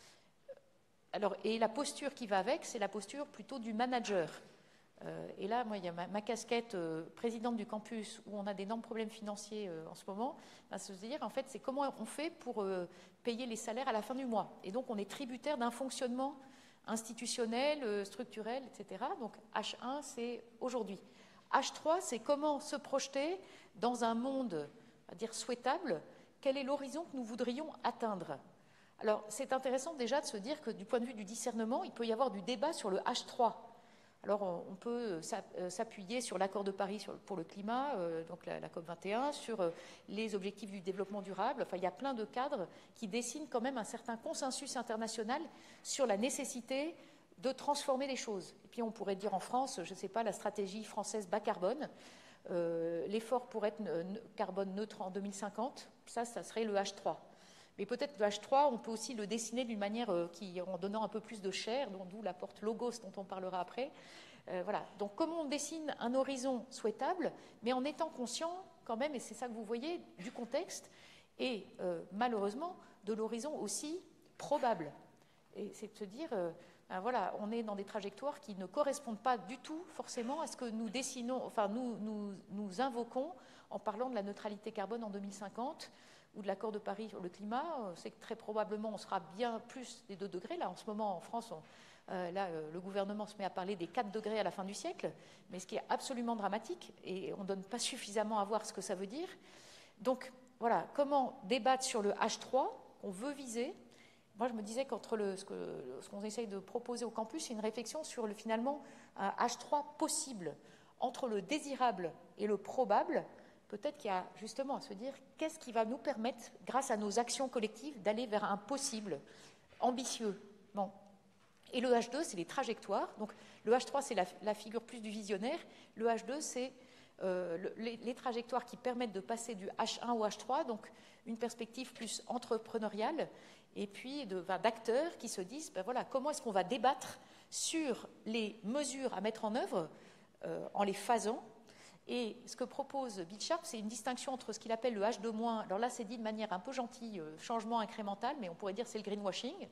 Alors, et la posture qui va avec, c'est la posture plutôt du manager. Euh, et là, moi, il y a ma, ma casquette euh, présidente du campus, où on a d'énormes problèmes financiers euh, en ce moment, à se dire, en fait, c'est comment on fait pour euh, payer les salaires à la fin du mois. Et donc, on est tributaire d'un fonctionnement institutionnel, euh, structurel, et cetera. Donc, H un, c'est aujourd'hui. H trois, c'est comment se projeter dans un monde, on va dire, souhaitable. Quel est l'horizon que nous voudrions atteindre? Alors, c'est intéressant déjà de se dire que du point de vue du discernement, il peut y avoir du débat sur le H trois. Alors, on peut s'appuyer sur l'accord de Paris pour le climat, donc la COP vingt et un, sur les objectifs du développement durable. Enfin, il y a plein de cadres qui dessinent quand même un certain consensus international sur la nécessité de transformer les choses. Et puis on pourrait dire en France, je ne sais pas, la stratégie française bas carbone, euh, l'effort pour être carbone neutre en deux mille cinquante, ça, ça serait le H trois. Mais peut-être le H trois, on peut aussi le dessiner d'une manière euh, qui, en donnant un peu plus de chair, d'où la porte logos dont on parlera après. Euh, voilà. Donc comment on dessine un horizon souhaitable, mais en étant conscient quand même, et c'est ça que vous voyez, du contexte, et euh, malheureusement de l'horizon aussi probable. Et c'est de se dire... Euh, Ben voilà, on est dans des trajectoires qui ne correspondent pas du tout forcément à ce que nous dessinons, enfin nous, nous, nous invoquons en parlant de la neutralité carbone en deux mille cinquante ou de l'accord de Paris sur le climat. C'est que très probablement on sera bien plus des deux degrés. Là, en ce moment, en France, on, euh, là, euh, le gouvernement se met à parler des quatre degrés à la fin du siècle, mais ce qui est absolument dramatique, et on ne donne pas suffisamment à voir ce que ça veut dire. Donc voilà, comment débattre sur le H trois qu'on veut viser? Moi, je me disais qu'entre le, ce qu'on ce qu'on essaye de proposer au campus, c'est une réflexion sur le, finalement un H trois possible. Entre le désirable et le probable, peut-être qu'il y a justement à se dire qu'est-ce qui va nous permettre, grâce à nos actions collectives, d'aller vers un possible ambitieux. Bon. Et le H deux, c'est les trajectoires. Donc, le H trois, c'est la, la figure plus du visionnaire. Le H deux, c'est euh, le, les, les trajectoires qui permettent de passer du H un au H trois, donc une perspective plus entrepreneuriale. Et puis d'acteurs qui se disent, ben voilà, comment est-ce qu'on va débattre sur les mesures à mettre en œuvre euh, en les phasant. Et ce que propose Bill Sharp, c'est une distinction entre ce qu'il appelle le H deux moins, alors là c'est dit de manière un peu gentille, euh, changement incrémental, mais on pourrait dire c'est le greenwashing,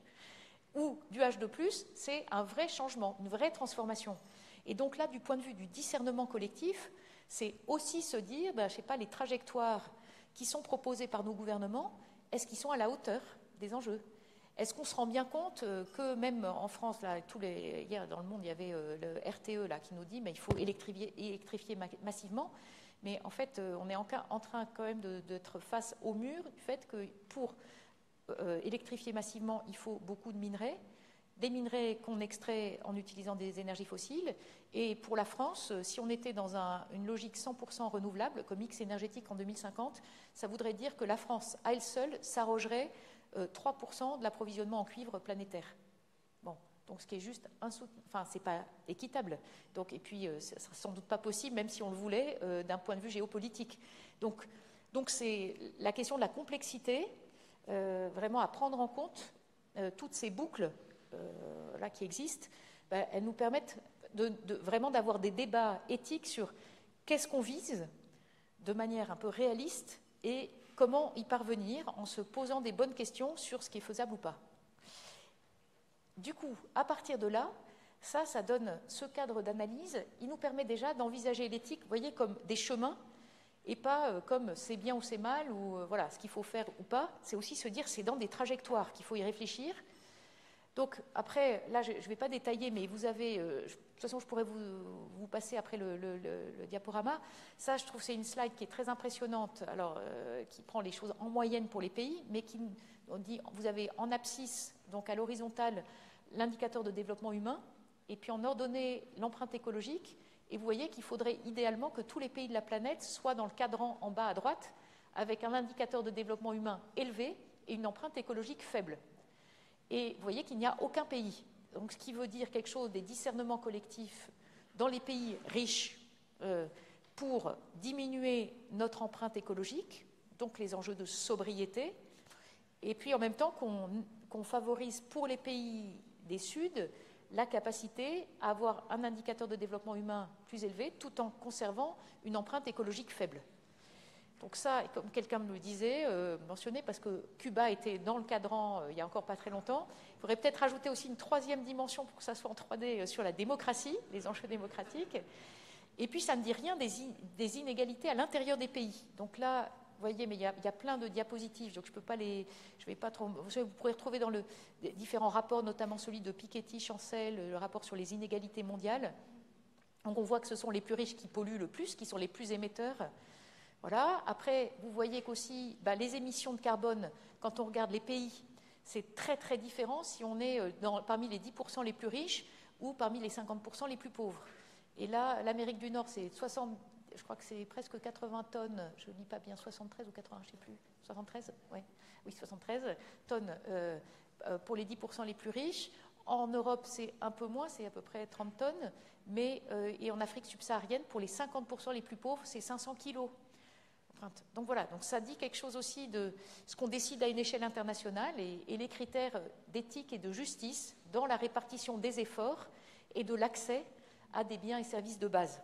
ou du H deux plus, c'est un vrai changement, une vraie transformation. Et donc là, du point de vue du discernement collectif, c'est aussi se dire, ben, je ne sais pas, les trajectoires qui sont proposées par nos gouvernements, est-ce qu'ils sont à la hauteur des enjeux? Est-ce qu'on se rend bien compte que même en France, là, tous les, hier dans le monde, il y avait le R T E là, qui nous dit mais il faut électrifier, électrifier massivement, mais en fait, on est en, en train quand même d'être face au mur du fait que pour euh, électrifier massivement, il faut beaucoup de minerais, des minerais qu'on extrait en utilisant des énergies fossiles. Et pour la France, si on était dans un, une logique cent pour cent renouvelable, comme mix énergétique en deux mille cinquante, ça voudrait dire que la France, à elle seule, s'arrogerait euh, trois pour cent de l'approvisionnement en cuivre planétaire. Bon, donc ce qui est juste insoutenable, enfin, c'est pas équitable. Donc, et puis, euh, ça sera sans doute pas possible, même si on le voulait, euh, d'un point de vue géopolitique. Donc, donc c'est la question de la complexité, euh, vraiment à prendre en compte euh, toutes ces boucles Euh, là qui existent, ben, elles nous permettent de, de, vraiment d'avoir des débats éthiques sur qu'est-ce qu'on vise de manière un peu réaliste et comment y parvenir en se posant des bonnes questions sur ce qui est faisable ou pas. du coup, à partir de là, ça, ça donne ce cadre d'analyse. Il nous permet déjà d'envisager l'éthique, vous voyez, comme des chemins, et pas euh, comme c'est bien ou c'est mal, ou euh, voilà, ce qu'il faut faire ou pas. C'est aussi se dire, c'est dans des trajectoires qu'il faut y réfléchir. Donc après, là, je ne vais pas détailler, mais vous avez, euh, je, de toute façon, je pourrais vous, vous passer après le, le, le, le diaporama. Ça, je trouve que c'est une slide qui est très impressionnante, alors, euh, qui prend les choses en moyenne pour les pays, mais qui, on dit, vous avez en abscisse, donc à l'horizontale, l'indicateur de développement humain, et puis en ordonnée, l'empreinte écologique. Et vous voyez qu'il faudrait idéalement que tous les pays de la planète soient dans le cadran en bas à droite, avec un indicateur de développement humain élevé et une empreinte écologique faible. Et vous voyez qu'il n'y a aucun pays. Donc, ce qui veut dire quelque chose des discernements collectifs dans les pays riches euh, pour diminuer notre empreinte écologique, donc les enjeux de sobriété, et puis en même temps qu'on qu'on favorise pour les pays des Suds la capacité à avoir un indicateur de développement humain plus élevé tout en conservant une empreinte écologique faible. Donc ça, comme quelqu'un me le disait, euh, mentionné, parce que Cuba était dans le cadran euh, il n'y a encore pas très longtemps, il faudrait peut-être rajouter aussi une troisième dimension pour que ça soit en trois D euh, sur la démocratie, les enjeux démocratiques. Et puis ça ne dit rien des, in des inégalités à l'intérieur des pays. Donc là, vous voyez, mais il y, a, il y a plein de diapositives, donc je peux pas les, je vais pas trop. Vous pourrez retrouver dans le différents rapports, notamment celui de Piketty, Chancel, le rapport sur les inégalités mondiales. Donc on voit que ce sont les plus riches qui polluent le plus, qui sont les plus émetteurs. Voilà. Après, vous voyez qu'aussi, bah, les émissions de carbone, quand on regarde les pays, c'est très très différent si on est dans, parmi les dix pour cent les plus riches ou parmi les cinquante pour cent les plus pauvres. Et là, l'Amérique du Nord, c'est soixante, je crois que c'est presque quatre-vingts tonnes, je ne dis pas bien soixante-treize ou quatre-vingts, je ne sais plus, soixante-treize, ouais. Oui, soixante-treize tonnes euh, pour les dix pour cent les plus riches. En Europe, c'est un peu moins, c'est à peu près trente tonnes, mais, euh, et en Afrique subsaharienne, pour les cinquante pour cent les plus pauvres, c'est cinq cents kilos. Donc voilà, donc ça dit quelque chose aussi de ce qu'on décide à une échelle internationale et, et les critères d'éthique et de justice dans la répartition des efforts et de l'accès à des biens et services de base.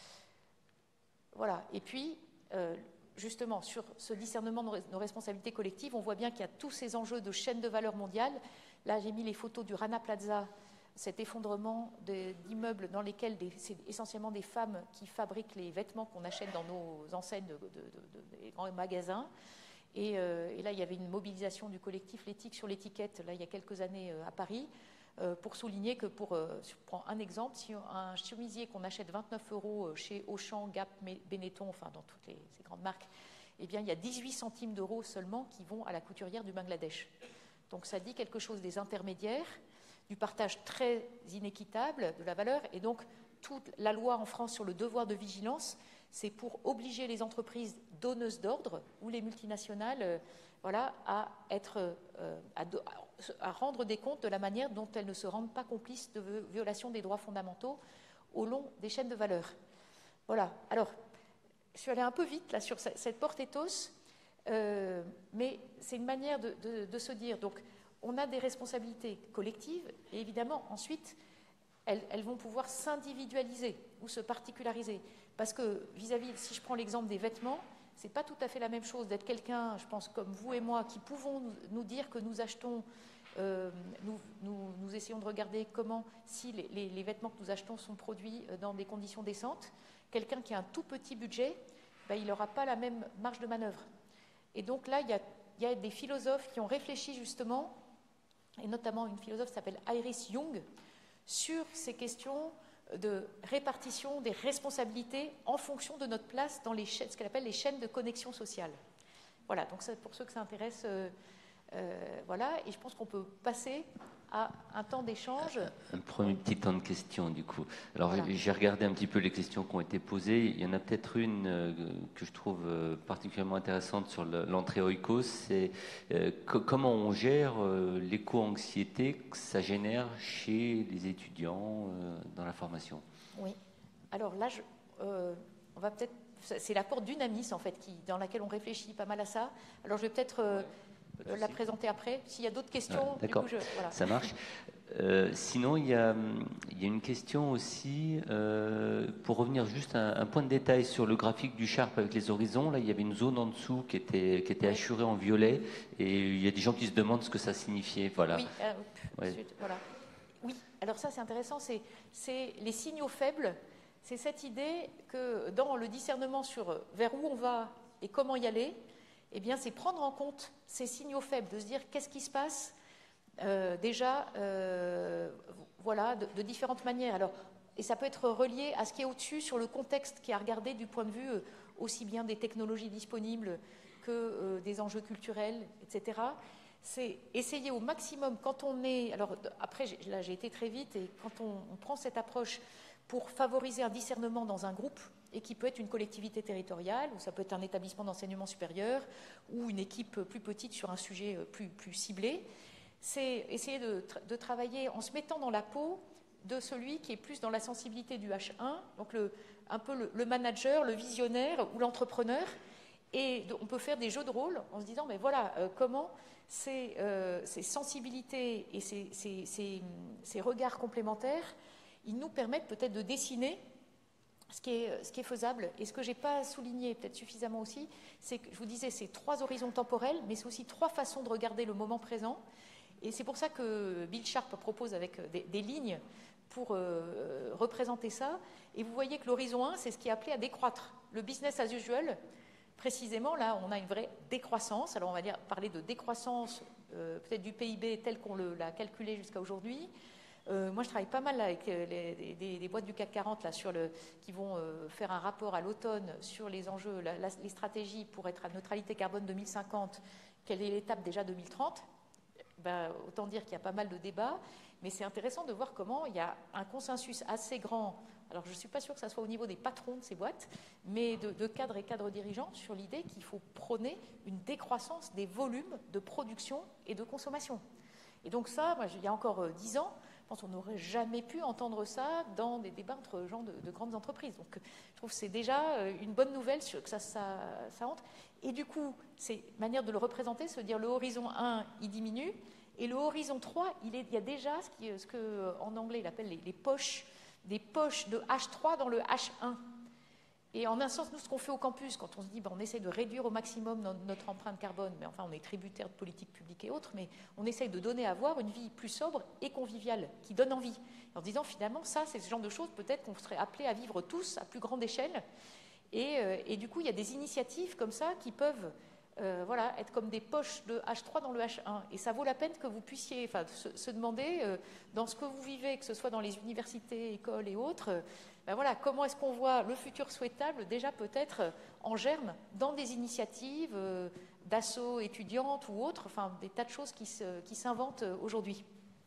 Voilà, et puis, euh, justement, sur ce discernement de nos responsabilités collectives, on voit bien qu'il y a tous ces enjeux de chaîne de valeur mondiale. Là, j'ai mis les photos du Rana Plaza, cet effondrement d'immeubles dans lesquels c'est essentiellement des femmes qui fabriquent les vêtements qu'on achète dans nos enseignes de, de, de, de, des grands magasins. Et, euh, et là, il y avait une mobilisation du collectif L'éthique sur l'étiquette, là, il y a quelques années euh, à Paris, euh, pour souligner que, pour, euh, je prends un exemple, si un chemisier qu'on achète vingt-neuf euros chez Auchan, Gap, Benetton, enfin dans toutes les, ces grandes marques, eh bien, il y a dix-huit centimes d'euros seulement qui vont à la couturière du Bangladesh. Donc ça dit quelque chose des intermédiaires, du partage très inéquitable de la valeur. Et donc, toute la loi en France sur le devoir de vigilance, c'est pour obliger les entreprises donneuses d'ordre ou les multinationales euh, voilà, à, être, euh, à, de, à rendre des comptes de la manière dont elles ne se rendent pas complices de violation des droits fondamentaux au long des chaînes de valeur. Voilà. Alors, je suis allée un peu vite là sur cette porte ethos, euh, mais c'est une manière de, de, de se dire... Donc, on a des responsabilités collectives et évidemment, ensuite, elles, elles vont pouvoir s'individualiser ou se particulariser. Parce que vis-à-vis, si je prends l'exemple des vêtements, ce n'est pas tout à fait la même chose d'être quelqu'un, je pense, comme vous et moi, qui pouvons nous, nous dire que nous achetons, euh, nous, nous, nous essayons de regarder comment, si les, les, les vêtements que nous achetons sont produits dans des conditions décentes. Quelqu'un qui a un tout petit budget, ben, il n'aura pas la même marge de manœuvre. Et donc là, il y a, il y a des philosophes qui ont réfléchi justement, et notamment une philosophe qui s'appelle Iris Young, sur ces questions de répartition des responsabilités en fonction de notre place dans les chaînes, ce qu'elle appelle les chaînes de connexion sociale. Voilà, donc c'est pour ceux que ça intéresse, euh, euh, voilà, et je pense qu'on peut passer à un temps d'échange. Un, un premier petit temps de questions, du coup. Alors, voilà. J'ai regardé un petit peu les questions qui ont été posées. Il y en a peut-être une euh, que je trouve euh, particulièrement intéressante sur l'entrée Oikos, c'est euh, comment on gère euh, l'éco-anxiété que ça génère chez les étudiants euh, dans la formation. Oui. Alors là, je, euh, on va peut-être... C'est la porte d'Unamis, en fait, qui, dans laquelle on réfléchit pas mal à ça. Alors, je vais peut-être... Euh, la présenter après. S'il y a d'autres questions, ah, d'accord, voilà. Ça marche. Euh, sinon, il y, a, il y a une question aussi, euh, pour revenir juste un, un point de détail sur le graphique du Sharp avec les horizons. Là, il y avait une zone en dessous qui était, qui était assurée en violet, et il y a des gens qui se demandent ce que ça signifiait. Voilà. Oui, euh, ouais. ensuite, voilà. alors ça c'est intéressant, c'est, c'est les signaux faibles, c'est cette idée que dans le discernement sur vers où on va et comment y aller, eh bien c'est prendre en compte ces signaux faibles, de se dire qu'est-ce qui se passe euh, déjà euh, voilà, de, de différentes manières. Alors, et ça peut être relié à ce qui est au-dessus sur le contexte qui est à regarder du point de vue euh, aussi bien des technologies disponibles que euh, des enjeux culturels, et cetera. C'est essayer au maximum, quand on est... Alors après, là j'ai été très vite, et quand on, on prend cette approche pour favoriser un discernement dans un groupe, et qui peut être une collectivité territoriale, ou ça peut être un établissement d'enseignement supérieur, ou une équipe plus petite sur un sujet plus, plus ciblé, c'est essayer de, tra- de travailler en se mettant dans la peau de celui qui est plus dans la sensibilité du H un, donc le, un peu le, le manager, le visionnaire ou l'entrepreneur, et on peut faire des jeux de rôle en se disant, mais voilà, euh, comment ces, euh, ces sensibilités et ces, ces, ces, ces regards complémentaires, ils nous permettent peut-être de dessiner ce qui est, ce qui est faisable. Et ce que je n'ai pas souligné peut-être suffisamment aussi, c'est que je vous disais, c'est trois horizons temporels, mais c'est aussi trois façons de regarder le moment présent. Et c'est pour ça que Bill Sharp propose avec des, des lignes pour euh, représenter ça. Et vous voyez que l'horizon un, c'est ce qui est appelé à décroître. Le business as usual, précisément, là, on a une vraie décroissance. Alors, on va dire, parler de décroissance euh, peut-être du P I B tel qu'on le, l'a calculé jusqu'à aujourd'hui. Euh, moi, je travaille pas mal avec les, des, des boîtes du C A C quarante là, sur le, qui vont euh, faire un rapport à l'automne sur les enjeux, la, la, les stratégies pour être à neutralité carbone deux mille cinquante. Quelle est l'étape déjà deux mille trente? Ben, autant dire qu'il y a pas mal de débats, mais c'est intéressant de voir comment il y a un consensus assez grand. Alors, je ne suis pas sûre que ça soit au niveau des patrons de ces boîtes, mais de, de cadres et cadres dirigeants sur l'idée qu'il faut prôner une décroissance des volumes de production et de consommation. Et donc ça, moi, il y a encore euh, dix ans, je pense qu'on n'aurait jamais pu entendre ça dans des débats entre gens de, de grandes entreprises. Donc, je trouve que c'est déjà une bonne nouvelle sur, que ça, ça, ça entre. Et du coup, c'est manière de le représenter, se dire le horizon un, il diminue, et le horizon trois, il, est, il y a déjà ce, qui, ce que en anglais il appelle les, les poches, des poches de H trois dans le H un. Et en un sens, nous, ce qu'on fait au campus, quand on se dit ben, on essaie de réduire au maximum notre empreinte carbone, mais enfin on est tributaire de politiques publiques et autres, mais on essaye de donner à voir une vie plus sobre et conviviale, qui donne envie. En disant finalement, ça, c'est ce genre de choses peut-être qu'on serait appelés à vivre tous à plus grande échelle. Et, euh, et du coup, il y a des initiatives comme ça qui peuvent euh, voilà, être comme des poches de H trois dans le H un. Et ça vaut la peine que vous puissiez enfin, se, se demander, euh, dans ce que vous vivez, que ce soit dans les universités, écoles et autres, euh, ben voilà, comment est-ce qu'on voit le futur souhaitable déjà peut-être en germe dans des initiatives euh, d'asso étudiantes ou autres, enfin des tas de choses qui, se, qui s'inventent aujourd'hui.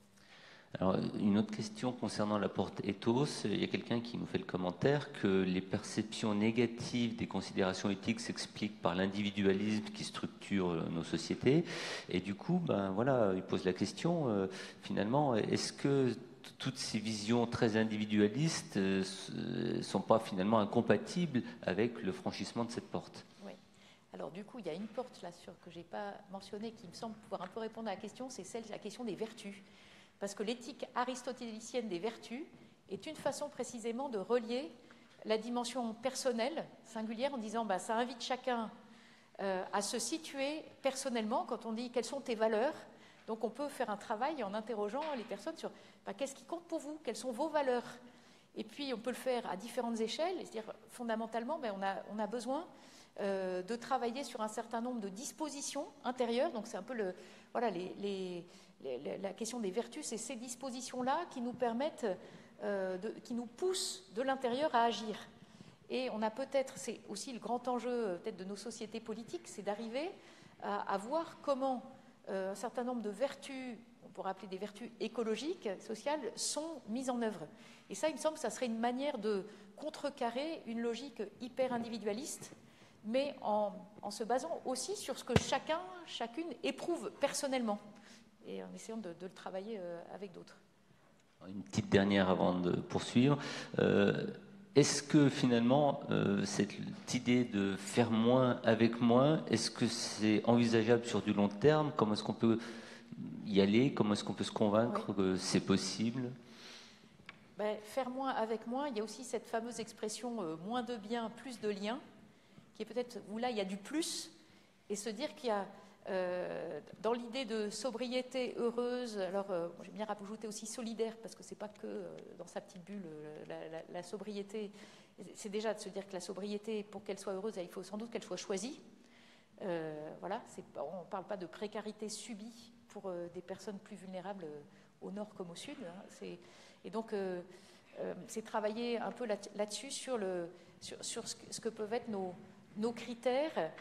Alors, une autre question concernant la porte ethos. Il y a quelqu'un qui nous fait le commentaire que les perceptions négatives des considérations éthiques s'expliquent par l'individualisme qui structure nos sociétés. Et du coup, ben voilà, il pose la question, euh, finalement, est-ce que toutes ces visions très individualistes ne euh, sont pas finalement incompatibles avec le franchissement de cette porte? Oui. Alors du coup, il y a une porte là sur, que je n'ai pas mentionnée qui me semble pouvoir un peu répondre à la question, c'est celle la question des vertus. Parce que l'éthique aristotélicienne des vertus est une façon précisément de relier la dimension personnelle, singulière, en disant bah, ça invite chacun euh, à se situer personnellement quand on dit quelles sont tes valeurs. Donc on peut faire un travail en interrogeant les personnes sur bah, qu'est-ce qui compte pour vous, quelles sont vos valeurs. Et puis on peut le faire à différentes échelles, c'est-à-dire fondamentalement bah, on, a, on a besoin euh, de travailler sur un certain nombre de dispositions intérieures. Donc c'est un peu le, voilà, les, les la question des vertus, c'est ces dispositions-là qui nous permettent, euh, de, qui nous poussent de l'intérieur à agir. Et on a peut-être, c'est aussi le grand enjeu peut-être de nos sociétés politiques, c'est d'arriver à, à voir comment euh, un certain nombre de vertus, on pourrait appeler des vertus écologiques, sociales, sont mises en œuvre. Et ça, il me semble que ça serait une manière de contrecarrer une logique hyper individualiste, mais en, en se basant aussi sur ce que chacun, chacune éprouve personnellement, et en essayant de, de le travailler euh, avec d'autres. Une petite dernière avant de poursuivre. Euh, est-ce que finalement, euh, cette idée de faire moins avec moins, est-ce que c'est envisageable sur du long terme? Comment est-ce qu'on peut y aller? Comment est-ce qu'on peut se convaincre oui. que c'est possible? Ben, faire moins avec moins, il y a aussi cette fameuse expression euh, moins de biens, plus de liens, qui est peut-être où là il y a du plus, et se dire qu'il y a Euh, dans l'idée de sobriété heureuse, alors euh, j'aime bien rajouter aussi solidaire, parce que c'est pas que euh, dans sa petite bulle, euh, la, la, la sobriété, c'est déjà de se dire que la sobriété, pour qu'elle soit heureuse, il faut sans doute qu'elle soit choisie. Euh, voilà, on ne parle pas de précarité subie pour euh, des personnes plus vulnérables euh, au nord comme au sud. Hein, et donc, euh, euh, c'est travailler un peu là, là-dessus, sur, le, sur, sur ce, que, ce que peuvent être nos, nos critères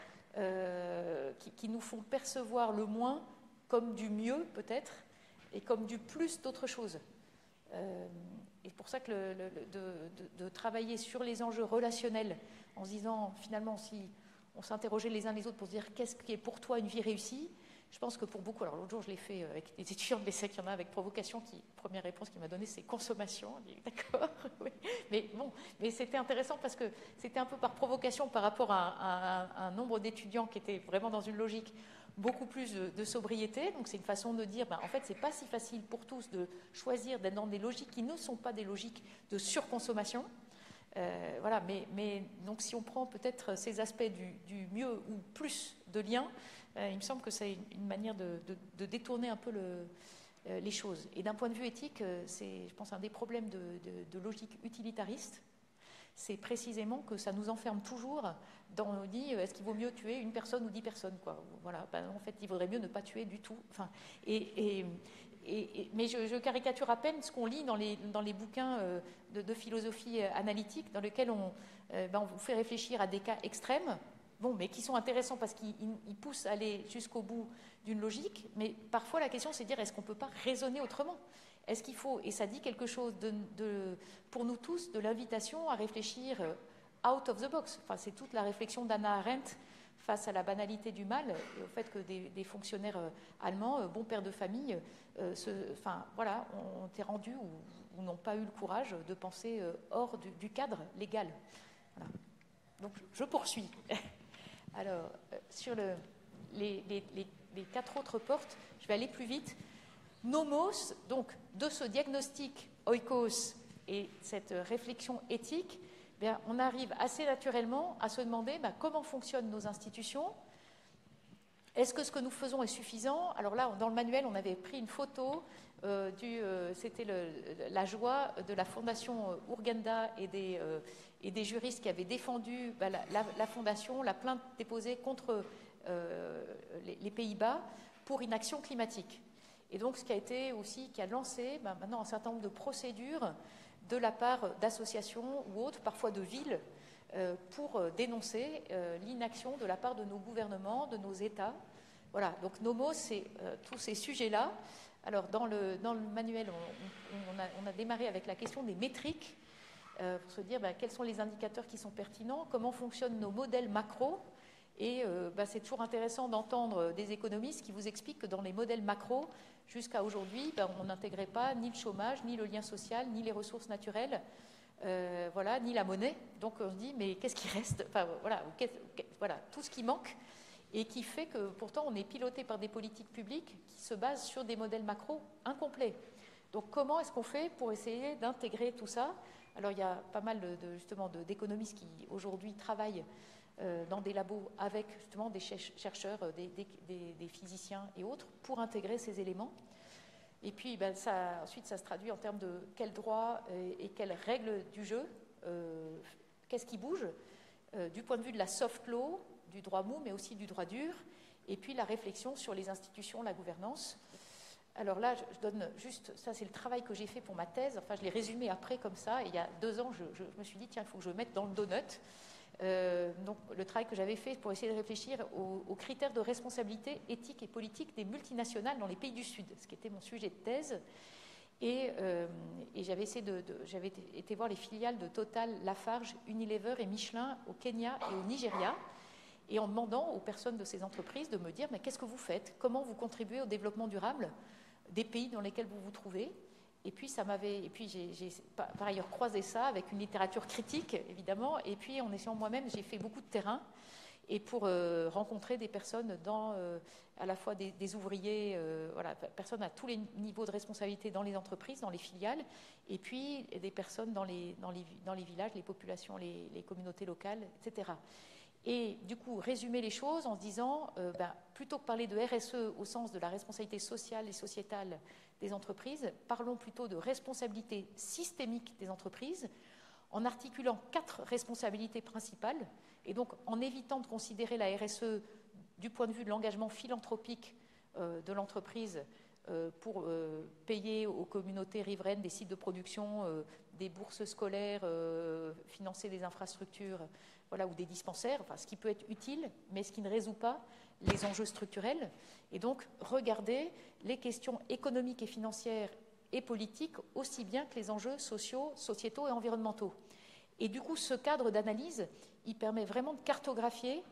euh, qui, qui nous font percevoir le moins comme du mieux, peut-être, et comme du plus d'autre chose. Euh, et pour ça que le, le, de, de, de travailler sur les enjeux relationnels, en se disant, finalement, si on s'interrogeait les uns les autres pour se dire qu'est-ce qui est pour toi une vie réussie, je pense que pour beaucoup, alors l'autre jour je l'ai fait avec des étudiants de l'ESSEC, il y en a avec provocation, qui, première réponse qu'il m'a donnée, c'est consommation. J'ai dit d'accord, oui. Mais bon, mais c'était intéressant parce que c'était un peu par provocation par rapport à, à, à un nombre d'étudiants qui étaient vraiment dans une logique beaucoup plus de, de sobriété. Donc c'est une façon de dire, ben, en fait, c'est pas si facile pour tous de choisir d'être dans des logiques qui ne sont pas des logiques de surconsommation. Euh, voilà, mais, mais donc si on prend peut-être ces aspects du, du mieux ou plus de lien, euh, il me semble que c'est une, une manière de, de, de détourner un peu le, euh, les choses. Et d'un point de vue éthique, euh, c'est, je pense, un des problèmes de, de, de logique utilitariste. C'est précisément que ça nous enferme toujours dans, on dit, est-ce qu'il vaut mieux tuer une personne ou dix personnes, quoi. Voilà, ben, en fait, il vaudrait mieux ne pas tuer du tout. Enfin, et, et Et, et, mais je, je caricature à peine ce qu'on lit dans les, dans les bouquins euh, de, de philosophie analytique, dans lesquels on, euh, ben on vous fait réfléchir à des cas extrêmes, bon, mais qui sont intéressants parce qu'ils ils poussent à aller jusqu'au bout d'une logique. Mais parfois, la question, c'est de dire, est-ce qu'on ne peut pas raisonner autrement ? Est-ce qu'il faut, et ça dit quelque chose de, de, pour nous tous, de l'invitation à réfléchir out of the box. Enfin, c'est toute la réflexion d'Hannah Arendt face à la banalité du mal et au fait que des, des fonctionnaires euh, allemands, euh, bons pères de famille, euh, se, enfin, voilà, ont été rendus ou, ou n'ont pas eu le courage de penser euh, hors du, du cadre légal. Voilà. Donc, je poursuis. Alors, euh, sur le, les, les, les, les quatre autres portes, je vais aller plus vite. Nomos, donc, de ce diagnostic oikos et cette réflexion éthique, bien, on arrive assez naturellement à se demander ben, comment fonctionnent nos institutions. Est-ce que ce que nous faisons est suffisant ? Alors là, dans le manuel, on avait pris une photo, euh, du, euh, c'était le, la joie de la fondation Urgenda et des, euh, et des juristes qui avaient défendu ben, la, la, la fondation, la plainte déposée contre euh, les, les Pays-Bas pour inaction climatique. Et donc, ce qui a été aussi, qui a lancé ben, maintenant un certain nombre de procédures de la part d'associations ou autres, parfois de villes, euh, pour euh, dénoncer euh, l'inaction de la part de nos gouvernements, de nos États. Voilà, donc Nomos, c'est euh, tous ces sujets-là. Alors, dans le, dans le manuel, on, on, a, on a démarré avec la question des métriques, euh, pour se dire ben, quels sont les indicateurs qui sont pertinents, comment fonctionnent nos modèles macro. Et euh, ben, c'est toujours intéressant d'entendre des économistes qui vous expliquent que dans les modèles macro, jusqu'à aujourd'hui, ben, on n'intégrait pas ni le chômage, ni le lien social, ni les ressources naturelles, euh, voilà, ni la monnaie. Donc on se dit, mais qu'est-ce qui reste ? Enfin, voilà, voilà, tout ce qui manque et qui fait que pourtant on est piloté par des politiques publiques qui se basent sur des modèles macro incomplets. Donc comment est-ce qu'on fait pour essayer d'intégrer tout ça ? Alors il y a pas mal de, de, justement de, d'économistes qui aujourd'hui travaillent euh, dans des labos avec justement des chercheurs, des, des, des, des physiciens et autres pour intégrer ces éléments. Et puis ben, ça, ensuite ça se traduit en termes de quels droits et, et quelles règles du jeu, euh, qu'est-ce qui bouge, euh, du point de vue de la soft law, du droit mou, mais aussi du droit dur, et puis la réflexion sur les institutions, la gouvernance. Alors là, je, je donne juste, ça c'est le travail que j'ai fait pour ma thèse, enfin je l'ai résumé après comme ça, et il y a deux ans, je, je, je me suis dit, tiens, il faut que je mette dans le donut, euh, donc le travail que j'avais fait pour essayer de réfléchir aux, aux critères de responsabilité éthique et politique des multinationales dans les pays du Sud, ce qui était mon sujet de thèse. Et, euh, et j'avais, essayé de, de, j'avais été, été voir les filiales de Total, Lafarge, Unilever et Michelin au Kenya et au Nigeria, et en demandant aux personnes de ces entreprises de me dire mais qu'est-ce que vous faites ? Comment vous contribuez au développement durable des pays dans lesquels vous vous trouvez ? Et puis, ça m'avait, et puis j'ai, j'ai par ailleurs croisé ça avec une littérature critique, évidemment, et puis en essayant moi-même, j'ai fait beaucoup de terrain, et pour euh, rencontrer des personnes dans, euh, à la fois des, des ouvriers, euh, voilà, personnes à tous les niveaux de responsabilité dans les entreprises, dans les filiales, et puis des personnes dans les, dans les, dans les villages, les populations, les, les communautés locales, et cetera. Et du coup, résumer les choses en se disant, euh, ben, plutôt que parler de R S E au sens de la responsabilité sociale et sociétale des entreprises, parlons plutôt de responsabilité systémique des entreprises, en articulant quatre responsabilités principales, et donc en évitant de considérer la R S E du point de vue de l'engagement philanthropique euh, de l'entreprise euh, pour euh, payer aux communautés riveraines des sites de production, euh, des bourses scolaires, euh, financer des infrastructures, voilà, ou des dispensaires, enfin, ce qui peut être utile, mais ce qui ne résout pas les enjeux structurels. Et donc, regarder les questions économiques et financières et politiques aussi bien que les enjeux sociaux, sociétaux et environnementaux. Et du coup, ce cadre d'analyse, il permet vraiment de cartographier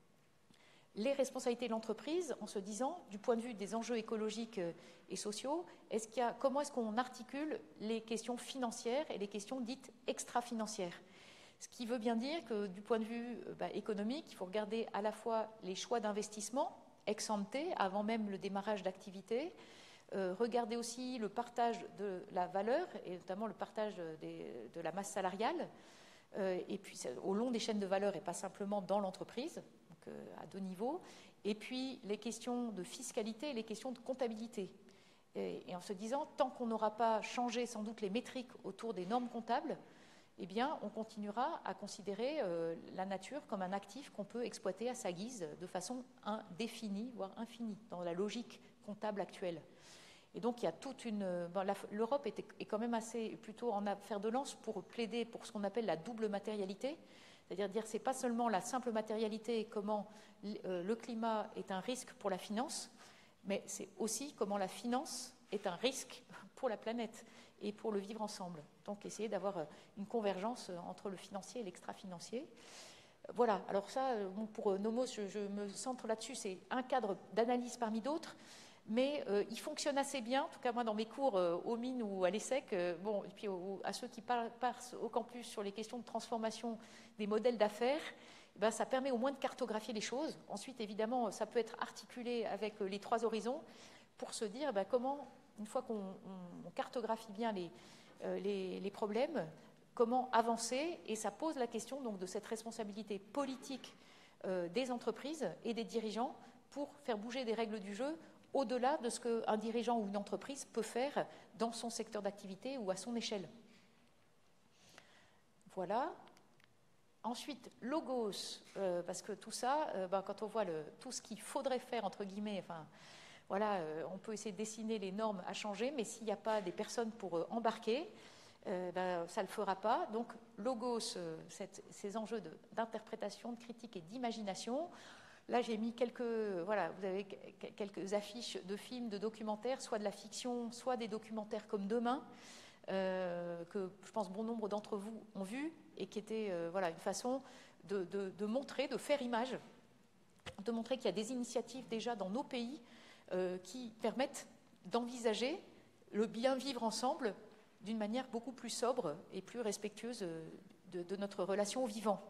les responsabilités de l'entreprise en se disant, du point de vue des enjeux écologiques et sociaux, est-ce qu'il y a, comment est-ce qu'on articule les questions financières et les questions dites extra-financières. Ce qui veut bien dire que du point de vue bah, économique, il faut regarder à la fois les choix d'investissement ex ante, avant même le démarrage d'activité, euh, regarder aussi le partage de la valeur, et notamment le partage des, de la masse salariale, euh, et puis au long des chaînes de valeur et pas simplement dans l'entreprise, donc euh, à deux niveaux, et puis les questions de fiscalité et les questions de comptabilité. Et, et en se disant, tant qu'on n'aura pas changé sans doute les métriques autour des normes comptables, eh bien, on continuera à considérer euh, la nature comme un actif qu'on peut exploiter à sa guise de façon indéfinie, voire infinie, dans la logique comptable actuelle. Et donc, il y a toute une... Bon, l'Europe est, est quand même assez plutôt en affaire de lance pour plaider pour ce qu'on appelle la double matérialité, c'est-à-dire dire que ce n'est pas seulement la simple matérialité, comment euh, le climat est un risque pour la finance, mais c'est aussi comment la finance est un risque pour la planète et pour le vivre ensemble. Donc, essayer d'avoir une convergence entre le financier et l'extra-financier. Voilà, alors ça, bon, pour Nomos, je, je me centre là-dessus, c'est un cadre d'analyse parmi d'autres, mais euh, il fonctionne assez bien, en tout cas moi dans mes cours euh, aux mines ou à l'ESSEC, euh, bon, et puis au, à ceux qui par, passent au campus sur les questions de transformation des modèles d'affaires, ben, ça permet au moins de cartographier les choses. Ensuite, évidemment, ça peut être articulé avec les trois horizons pour se dire ben, comment, une fois qu'on on, on cartographie bien les, euh, les, les problèmes, comment avancer, et ça pose la question donc, de cette responsabilité politique euh, des entreprises et des dirigeants pour faire bouger des règles du jeu au-delà de ce qu'un dirigeant ou une entreprise peut faire dans son secteur d'activité ou à son échelle. Voilà. Ensuite, logos, euh, parce que tout ça, euh, ben, quand on voit le, tout ce qu'il faudrait faire, entre guillemets, enfin, voilà, euh, on peut essayer de dessiner les normes à changer, mais s'il n'y a pas des personnes pour euh, embarquer, euh, ben, ça ne le fera pas. Donc, logos, euh, cette, ces enjeux de, d'interprétation, de critique et d'imagination. Là, j'ai mis quelques, voilà, vous avez quelques affiches de films, de documentaires, soit de la fiction, soit des documentaires comme Demain, euh, que je pense bon nombre d'entre vous ont vu, et qui était euh, voilà, une façon de, de, de montrer, de faire image, de montrer qu'il y a des initiatives déjà dans nos pays euh, qui permettent d'envisager le bien vivre ensemble d'une manière beaucoup plus sobre et plus respectueuse de, de notre relation au vivant.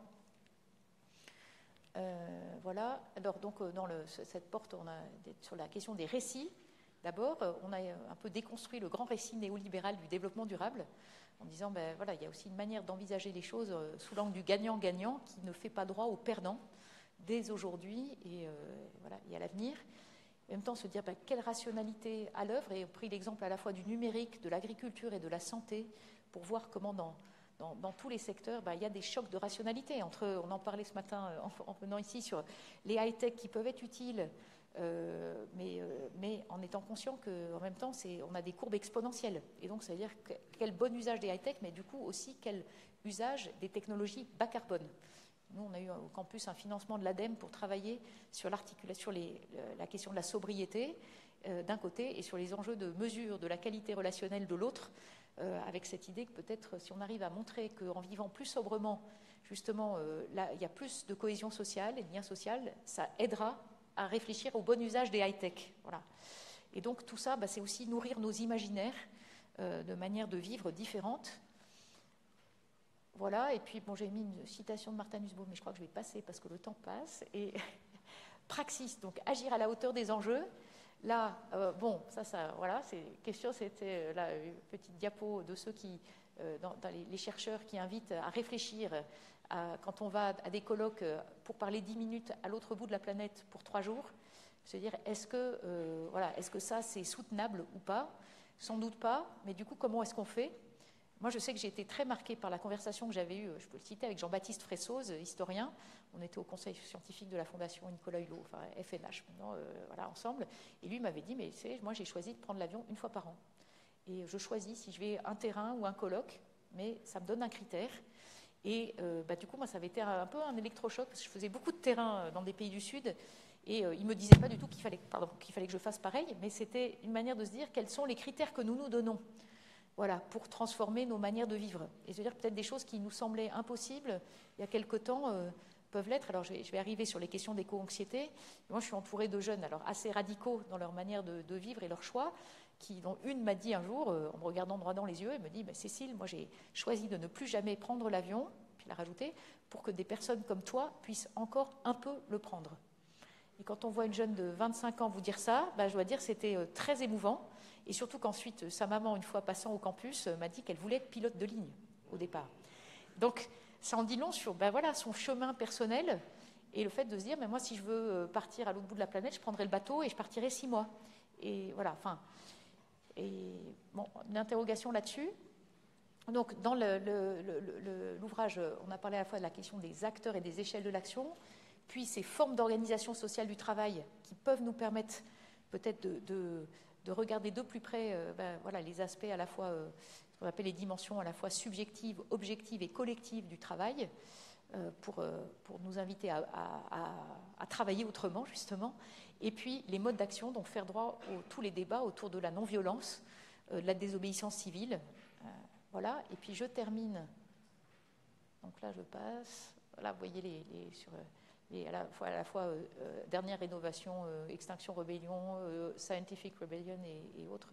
Euh, voilà. Alors, donc, dans le, cette porte, on a, sur la question des récits, d'abord, on a un peu déconstruit le grand récit néolibéral du développement durable, en disant, ben voilà, il y a aussi une manière d'envisager les choses sous l'angle du gagnant-gagnant qui ne fait pas droit aux perdants dès aujourd'hui et, euh, voilà, et à l'avenir. En même temps, se dire ben, quelle rationalité à l'œuvre, et on a pris l'exemple à la fois du numérique, de l'agriculture et de la santé, pour voir comment dans, dans, dans tous les secteurs, ben, il y a des chocs de rationalité. Entre, on en parlait ce matin en, en venant ici sur les high-tech qui peuvent être utiles, euh, mais, euh, mais en étant conscient qu'en même temps, c'est, on a des courbes exponentielles. Et donc, ça veut dire que, quel bon usage des high-tech, mais du coup aussi quel usage des technologies bas carbone. Nous, on a eu au campus un financement de l'ADEME pour travailler sur, l'articulation, sur les, la question de la sobriété euh, d'un côté et sur les enjeux de mesure de la qualité relationnelle de l'autre, euh, avec cette idée que peut-être si on arrive à montrer qu'en vivant plus sobrement, justement, euh, là, il y a plus de cohésion sociale et de lien social, ça aidera à réfléchir au bon usage des high-tech. Voilà. Et donc tout ça, bah, c'est aussi nourrir nos imaginaires euh, de manière de vivre différentes. Voilà, et puis bon, j'ai mis une citation de Martha Nussbaum, mais je crois que je vais passer parce que le temps passe. Et praxis, donc agir à la hauteur des enjeux. Là, euh, bon, ça, ça, voilà, c'est question, c'était là une petite diapo de ceux qui, euh, dans, dans les, les chercheurs qui invitent à réfléchir à, quand on va à des colloques pour parler dix minutes à l'autre bout de la planète pour trois jours, se dire est-ce que, euh, voilà, est-ce que ça c'est soutenable ou pas? Sans doute pas, mais du coup comment est-ce qu'on fait? Moi je sais que j'ai été très marquée par la conversation que j'avais eue, je peux le citer, avec Jean-Baptiste Fressoz, historien. On était au conseil scientifique de la Fondation Nicolas Hulot, enfin F N H maintenant, euh, voilà, ensemble. Et lui m'avait dit, mais c'est, moi j'ai choisi de prendre l'avion une fois par an. Et je choisis si je vais à un terrain ou un colloque, mais ça me donne un critère. Et euh, bah, du coup, moi, ça avait été un, un peu un électrochoc, parce que je faisais beaucoup de terrain dans des pays du Sud, et euh, il ne me disait pas du tout qu'il fallait, pardon, qu'il fallait que je fasse pareil, mais c'était une manière de se dire quels sont les critères que nous nous donnons, voilà, pour transformer nos manières de vivre. Et se dire peut-être des choses qui nous semblaient impossibles il y a quelque temps euh, peuvent l'être. Alors je vais, je vais arriver sur les questions d'éco-anxiété. Moi, je suis entourée de jeunes alors assez radicaux dans leur manière de, de vivre et leur choix, qui, dont une m'a dit un jour, euh, en me regardant droit dans les yeux, elle me dit bah, « Cécile, moi j'ai choisi de ne plus jamais prendre l'avion », puis elle a rajouté, « pour que des personnes comme toi puissent encore un peu le prendre ». Et quand on voit une jeune de vingt-cinq ans vous dire ça, bah, je dois dire que c'était euh, très émouvant. Et surtout qu'ensuite, sa maman, une fois passant au campus, euh, m'a dit qu'elle voulait être pilote de ligne au départ. Donc ça en dit long sur ben, voilà, son chemin personnel et le fait de se dire, mais moi si je veux partir à l'autre bout de la planète, je prendrai le bateau et je partirai six mois. Et voilà, enfin... Et bon, une interrogation là-dessus. Donc, dans le, le, le, l'ouvrage, on a parlé à la fois de la question des acteurs et des échelles de l'action, puis ces formes d'organisation sociale du travail qui peuvent nous permettre peut-être de, de, de regarder de plus près euh, ben, voilà, les aspects à la fois, euh, ce qu'on appelle les dimensions à la fois subjectives, objectives et collectives du travail, euh, pour, euh, pour nous inviter à, à, à, à travailler autrement, justement. Et puis les modes d'action, donc faire droit à tous les débats autour de la non-violence, euh, de la désobéissance civile. Euh, voilà. Et puis je termine. Donc là, je passe. Voilà, vous voyez les, les sur les, à la fois, à la fois euh, dernière rénovation, euh, Extinction Rebellion, euh, Scientific Rebellion et, et autres.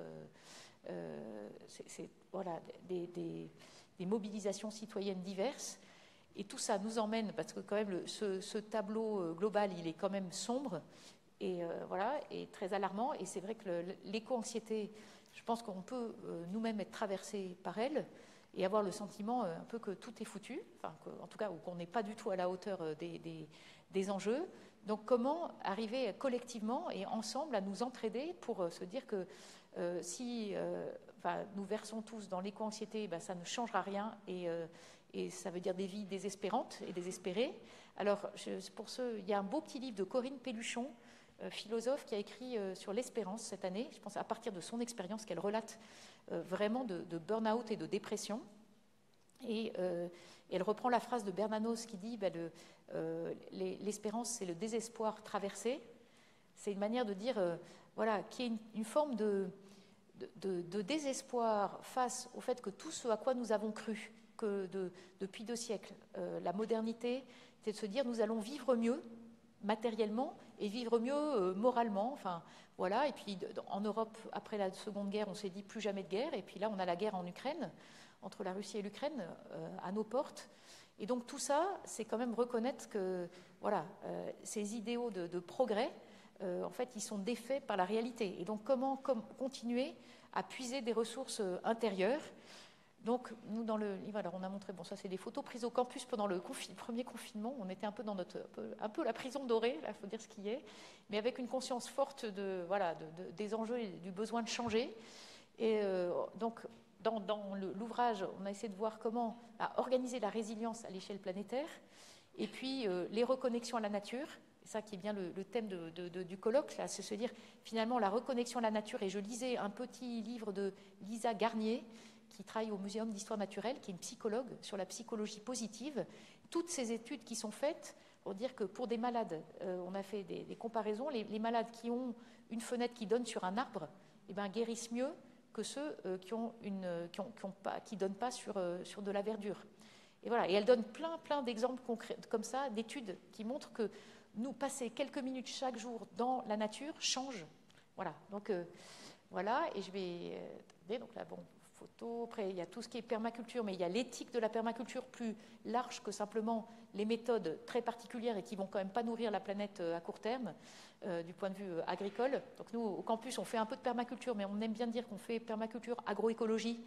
Euh, c'est, c'est voilà des, des, des mobilisations citoyennes diverses. Et tout ça nous emmène, parce que quand même le, ce, ce tableau global, il est quand même sombre. Et euh, voilà, et très alarmant. Et c'est vrai que le, l'éco-anxiété, je pense qu'on peut euh, nous-mêmes être traversés par elle et avoir le sentiment euh, un peu que tout est foutu, enfin, que, en tout cas, ou qu'on n'est pas du tout à la hauteur euh, des, des, des enjeux. Donc, comment arriver collectivement et ensemble à nous entraider pour euh, se dire que euh, si euh, enfin, nous versons tous dans l'éco-anxiété, ben, ça ne changera rien et, euh, et ça veut dire des vies désespérantes et désespérées. Alors, je, pour ce, il y a un beau petit livre de Corinne Pelluchon, Euh, philosophe qui a écrit euh, sur l'espérance cette année, je pense à partir de son expérience qu'elle relate euh, vraiment de, de burn-out et de dépression. Et, euh, et elle reprend la phrase de Bernanos qui dit ben, le, euh, les, l'espérance, c'est le désespoir traversé. C'est une manière de dire, euh, voilà, qui est une, une forme de, de, de, de désespoir face au fait que tout ce à quoi nous avons cru que de, depuis deux siècles, euh, la modernité, c'est de se dire nous allons vivre mieux matériellement et vivre mieux euh, moralement. Enfin, voilà. Et puis en Europe, après la Seconde Guerre, on s'est dit plus jamais de guerre. Et puis là, on a la guerre en Ukraine, entre la Russie et l'Ukraine, euh, à nos portes. Et donc tout ça, c'est quand même reconnaître que voilà, euh, ces idéaux de, de progrès, euh, en fait, ils sont défaits par la réalité. Et donc comment com- continuer à puiser des ressources euh, intérieures. Donc, nous, dans le livre, alors on a montré, bon, ça c'est des photos prises au campus pendant le confi- premier confinement. On était un peu dans notre, un peu, un peu la prison dorée, il faut dire ce qui est, mais avec une conscience forte de, voilà, de, de, des enjeux et du besoin de changer. Et euh, donc, dans, dans le, l'ouvrage, on a essayé de voir comment à organiser la résilience à l'échelle planétaire, et puis euh, les reconnexions à la nature. C'est ça qui est bien le, le thème de, de, de, du colloque, là, c'est se dire finalement la reconnexion à la nature. Et je lisais un petit livre de Lisa Garnier, qui travaille au Muséum d'histoire naturelle, qui est une psychologue sur la psychologie positive. Toutes ces études qui sont faites pour dire que pour des malades, euh, on a fait des, des comparaisons, les, les malades qui ont une fenêtre qui donne sur un arbre, eh ben, guérissent mieux que ceux euh, qui ont une, qui ont, qui ont pas, qui donnent pas sur, euh, sur de la verdure. Et voilà. Et elle donne plein, plein d'exemples concrets comme ça, d'études qui montrent que nous passer quelques minutes chaque jour dans la nature change. Voilà. Donc euh, voilà. Et je vais euh, donc là bon. Photo. Après, il y a tout ce qui est permaculture, mais il y a l'éthique de la permaculture plus large que simplement les méthodes très particulières et qui ne vont quand même pas nourrir la planète à court terme euh, du point de vue agricole. Donc nous, au campus, on fait un peu de permaculture, mais on aime bien dire qu'on fait permaculture agroécologie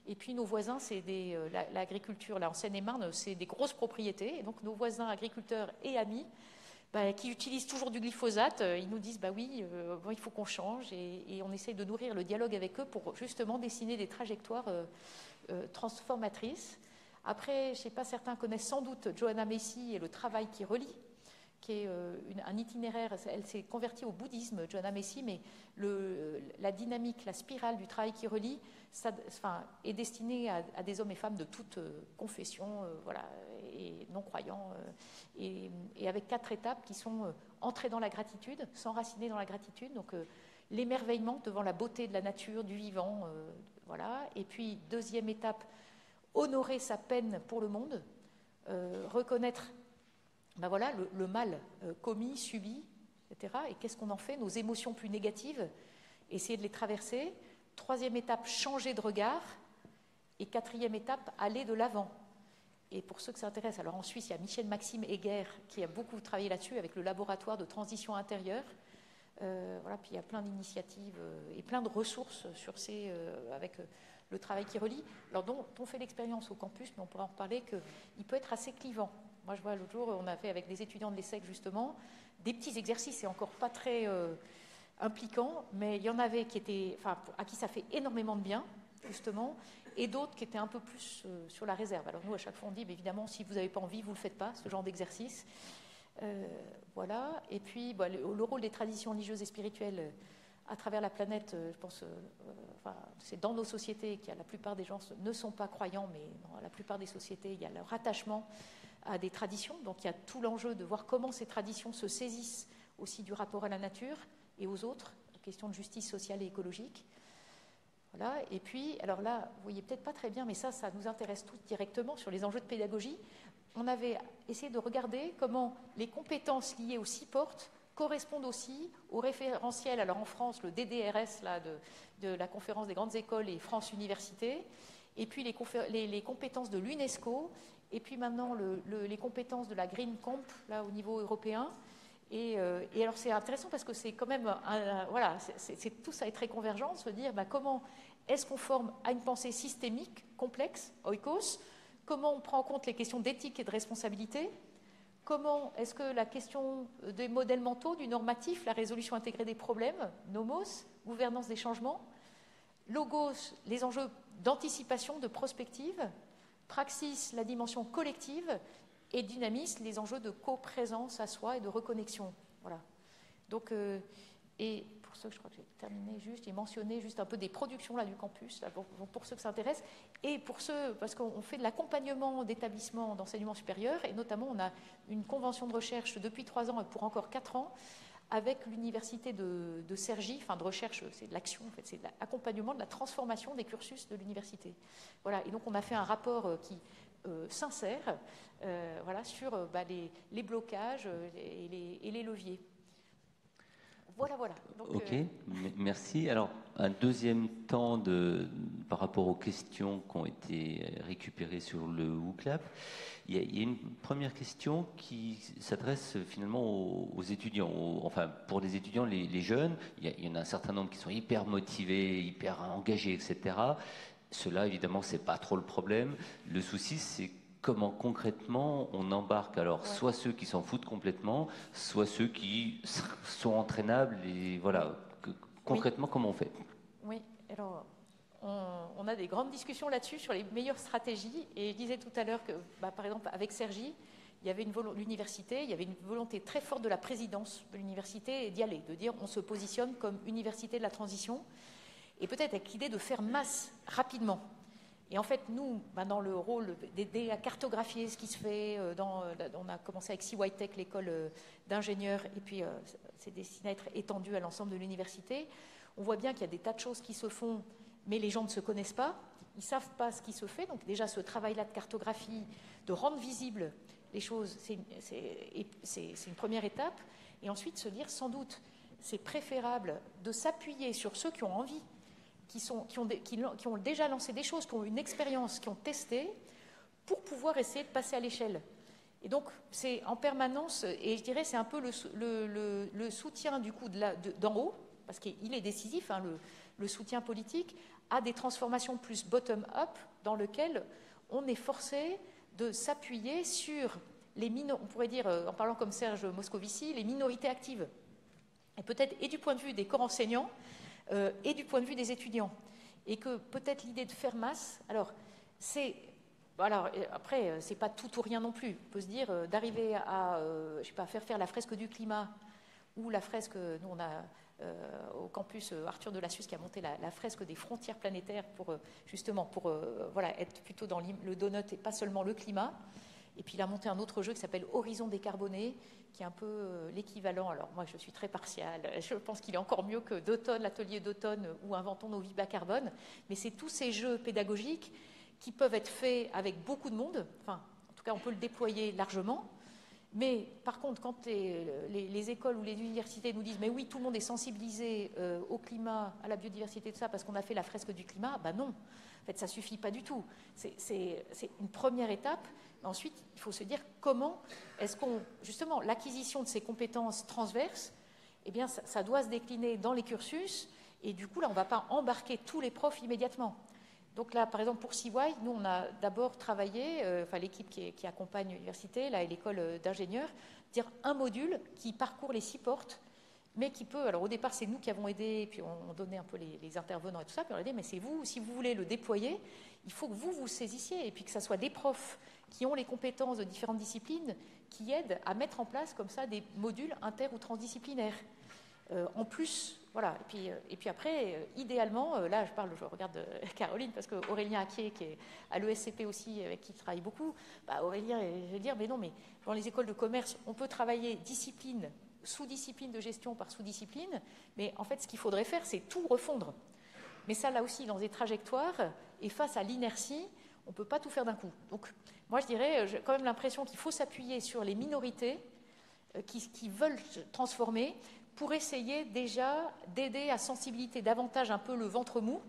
Et puis nos voisins, c'est des, euh, l'agriculture, là en Seine-et-Marne, c'est des grosses propriétés. Et donc nos voisins agriculteurs et amis, bah, qui utilisent toujours du glyphosate, euh, ils nous disent bah oui, euh, bon, il faut qu'on change. Et, et on essaye de nourrir le dialogue avec eux pour justement dessiner des trajectoires euh, euh, transformatrices. Après, je ne sais pas, certains connaissent sans doute Joanna Macy et le travail qui relie, qui est euh, une, un itinéraire. Elle s'est convertie au bouddhisme, Joanna Macy, mais le, la dynamique, la spirale du travail qui relie, ça, enfin, est destinée à, à des hommes et femmes de toute euh, confession, euh, voilà, et non-croyants, euh, et, et avec quatre étapes qui sont euh, entrer dans la gratitude, s'enraciner dans la gratitude, donc euh, l'émerveillement devant la beauté de la nature, du vivant, euh, voilà. Et puis deuxième étape, honorer sa peine pour le monde, euh, reconnaître ben voilà, le, le mal euh, commis, subi, et cetera. Et qu'est-ce qu'on en fait? Nos émotions plus négatives, essayer de les traverser. Troisième étape, changer de regard. Et quatrième étape, aller de l'avant. Et pour ceux que ça intéresse, alors en Suisse, il y a Michel-Maxime Heger qui a beaucoup travaillé là-dessus avec le laboratoire de transition intérieure. Euh, voilà, puis il y a plein d'initiatives euh, et plein de ressources sur ces, euh, avec euh, le travail qui relie. Alors, dont on fait l'expérience au campus, mais on pourra en reparler, qu'il peut être assez clivant. Moi, je vois l'autre jour, on a fait avec des étudiants de l'E S S E C, justement, des petits exercices, c'est encore pas très euh, impliquant, mais il y en avait qui étaient, enfin, à qui ça fait énormément de bien, justement, et d'autres qui étaient un peu plus euh, sur la réserve. Alors, nous, à chaque fois, on dit, mais évidemment, si vous n'avez pas envie, vous ne le faites pas, ce genre d'exercice. Euh, voilà. Et puis, bah, le, le rôle des traditions religieuses et spirituelles à travers la planète, je pense, euh, enfin, c'est dans nos sociétés qu'il y a la plupart des gens ne sont pas croyants, mais dans la plupart des sociétés, il y a leur attachement à des traditions. Donc il y a tout l'enjeu de voir comment ces traditions se saisissent aussi du rapport à la nature et aux autres, question de justice sociale et écologique. Voilà. Et puis, alors là, vous voyez peut-être pas très bien, mais ça, ça nous intéresse tous directement sur les enjeux de pédagogie. On avait essayé de regarder comment les compétences liées aux six portes correspondent aussi au référentiel, alors en France, le D D R S là, de, de la conférence des grandes écoles et France Université, et puis les, les, les compétences de l'UNESCO, et puis maintenant le, le, les compétences de la Green Comp, là, au niveau européen. Et, euh, et alors c'est intéressant parce que c'est quand même, un, un, voilà, c'est, c'est, tout ça est très convergent, se dire bah, comment est-ce qu'on forme à une pensée systémique, complexe, oikos, comment on prend en compte les questions d'éthique et de responsabilité. Comment est-ce que la question des modèles mentaux, du normatif, la résolution intégrée des problèmes, nomos, gouvernance des changements, logos, les enjeux d'anticipation, de prospective, praxis, la dimension collective, et dynamisme, les enjeux de coprésence à soi et de reconnexion. Voilà. Donc, euh, et pour ceux que je crois que j'ai terminé juste, j'ai mentionné juste un peu des productions là, du campus, là, pour, pour ceux que ça intéresse, et pour ceux, parce qu'on fait de l'accompagnement d'établissements d'enseignement supérieur, et notamment on a une convention de recherche depuis trois ans et pour encore quatre ans, avec l'université de, de Cergy, enfin de recherche, c'est de l'action, en fait, c'est de l'accompagnement de la transformation des cursus de l'université. Voilà, et donc on a fait un rapport qui euh, s'insère euh, voilà, sur euh, bah, les, les blocages et les, et les leviers. Voilà, voilà. Donc, ok, euh... merci. Alors, un deuxième temps de, par rapport aux questions qui ont été récupérées sur le WooClap. Il y a, il y a une première question qui s'adresse finalement aux, aux étudiants. Aux, enfin, pour les étudiants, les, les jeunes, il y, a, il y en a un certain nombre qui sont hyper motivés, hyper engagés, et cetera. Cela, évidemment, c'est pas trop le problème. Le souci, c'est comment concrètement on embarque alors ouais. soit ceux qui s'en foutent complètement, soit ceux qui sont entraînables et voilà. Que, concrètement, oui. Comment on fait? Oui, alors on, on a des grandes discussions là-dessus sur les meilleures stratégies et je disais tout à l'heure que, bah, par exemple, avec Cergy, il y avait une volo- l'université, il y avait une volonté très forte de la présidence de l'université d'y aller, de dire on se positionne comme université de la transition et peut-être avec l'idée de faire masse rapidement. Et en fait, nous, ben dans le rôle d'aider à cartographier ce qui se fait, dans, on a commencé avec C Y Tech, l'école d'ingénieurs, et puis c'est destiné à être étendu à l'ensemble de l'université. On voit bien qu'il y a des tas de choses qui se font, mais les gens ne se connaissent pas, ils ne savent pas ce qui se fait. Donc déjà, ce travail-là de cartographie, de rendre visibles les choses, c'est, c'est, c'est, c'est une première étape. Et ensuite, se dire, sans doute, c'est préférable de s'appuyer sur ceux qui ont envie, Qui, sont, qui, ont des, qui, qui ont déjà lancé des choses, qui ont une expérience, qui ont testé, pour pouvoir essayer de passer à l'échelle. Et donc, c'est en permanence, et je dirais, c'est un peu le, le, le, le soutien du coup de la, de, d'en haut, parce qu'il est décisif, hein, le, le soutien politique, à des transformations plus bottom-up, dans lesquelles on est forcé de s'appuyer sur les minorités, on pourrait dire, en parlant comme Serge Moscovici, les minorités actives. Et peut-être, et du point de vue des corps enseignants, euh, et du point de vue des étudiants. Et que peut-être l'idée de faire masse, alors, c'est... Alors, après, c'est pas tout ou rien non plus. On peut se dire euh, d'arriver à, euh, je sais pas, faire faire la fresque du climat, ou la fresque, nous on a euh, au campus euh, Arthur de Lassus qui a monté la, la fresque des frontières planétaires pour, euh, justement, pour euh, voilà, être plutôt dans le donut et pas seulement le climat. Et puis il a monté un autre jeu qui s'appelle Horizon décarboné, qui est un peu euh, l'équivalent. Alors moi je suis très partiale, je pense qu'il est encore mieux que d'automne, l'atelier d'automne ou Inventons nos vies bas carbone. Mais c'est tous ces jeux pédagogiques qui peuvent être faits avec beaucoup de monde. Enfin, en tout cas on peut le déployer largement. Mais par contre, quand les, les, les écoles ou les universités nous disent « mais oui, tout le monde est sensibilisé euh, au climat, à la biodiversité, tout ça, parce qu'on a fait la fresque du climat », ben non, en fait, ça ne suffit pas du tout. C'est une première étape. Ensuite, il faut se dire comment est-ce qu'on, justement, l'acquisition de ces compétences transverses, eh bien, ça, ça doit se décliner dans les cursus, et du coup, là, on ne va pas embarquer tous les profs immédiatement. Donc là, par exemple, pour C Y, nous, on a d'abord travaillé, euh, enfin l'équipe qui, qui accompagne l'université, là, et l'école d'ingénieurs, dire un module qui parcourt les six portes, mais qui peut, alors au départ, c'est nous qui avons aidé, puis on, on donnait un peu les, les intervenants et tout ça, puis on a dit, mais c'est vous, si vous voulez le déployer, il faut que vous vous saisissiez, et puis que ça soit des profs qui ont les compétences de différentes disciplines, qui aident à mettre en place comme ça des modules inter- ou transdisciplinaires. Euh, en plus, voilà, et puis, et puis après, euh, idéalement, euh, là je parle, je regarde euh, Caroline, parce qu'Aurélien Acquier, qui est à l'E S C P aussi, avec qui travaille beaucoup, bah, Aurélien, je vais dire, mais non, mais dans les écoles de commerce, on peut travailler discipline, sous-discipline de gestion par sous-discipline, mais en fait, ce qu'il faudrait faire, c'est tout refondre. Mais ça, là aussi, dans des trajectoires, et face à l'inertie, on ne peut pas tout faire d'un coup. Donc, moi, je dirais, j'ai quand même l'impression qu'il faut s'appuyer sur les minorités euh, qui, qui veulent se transformer, pour essayer déjà d'aider à sensibiliser davantage un peu le ventre mou.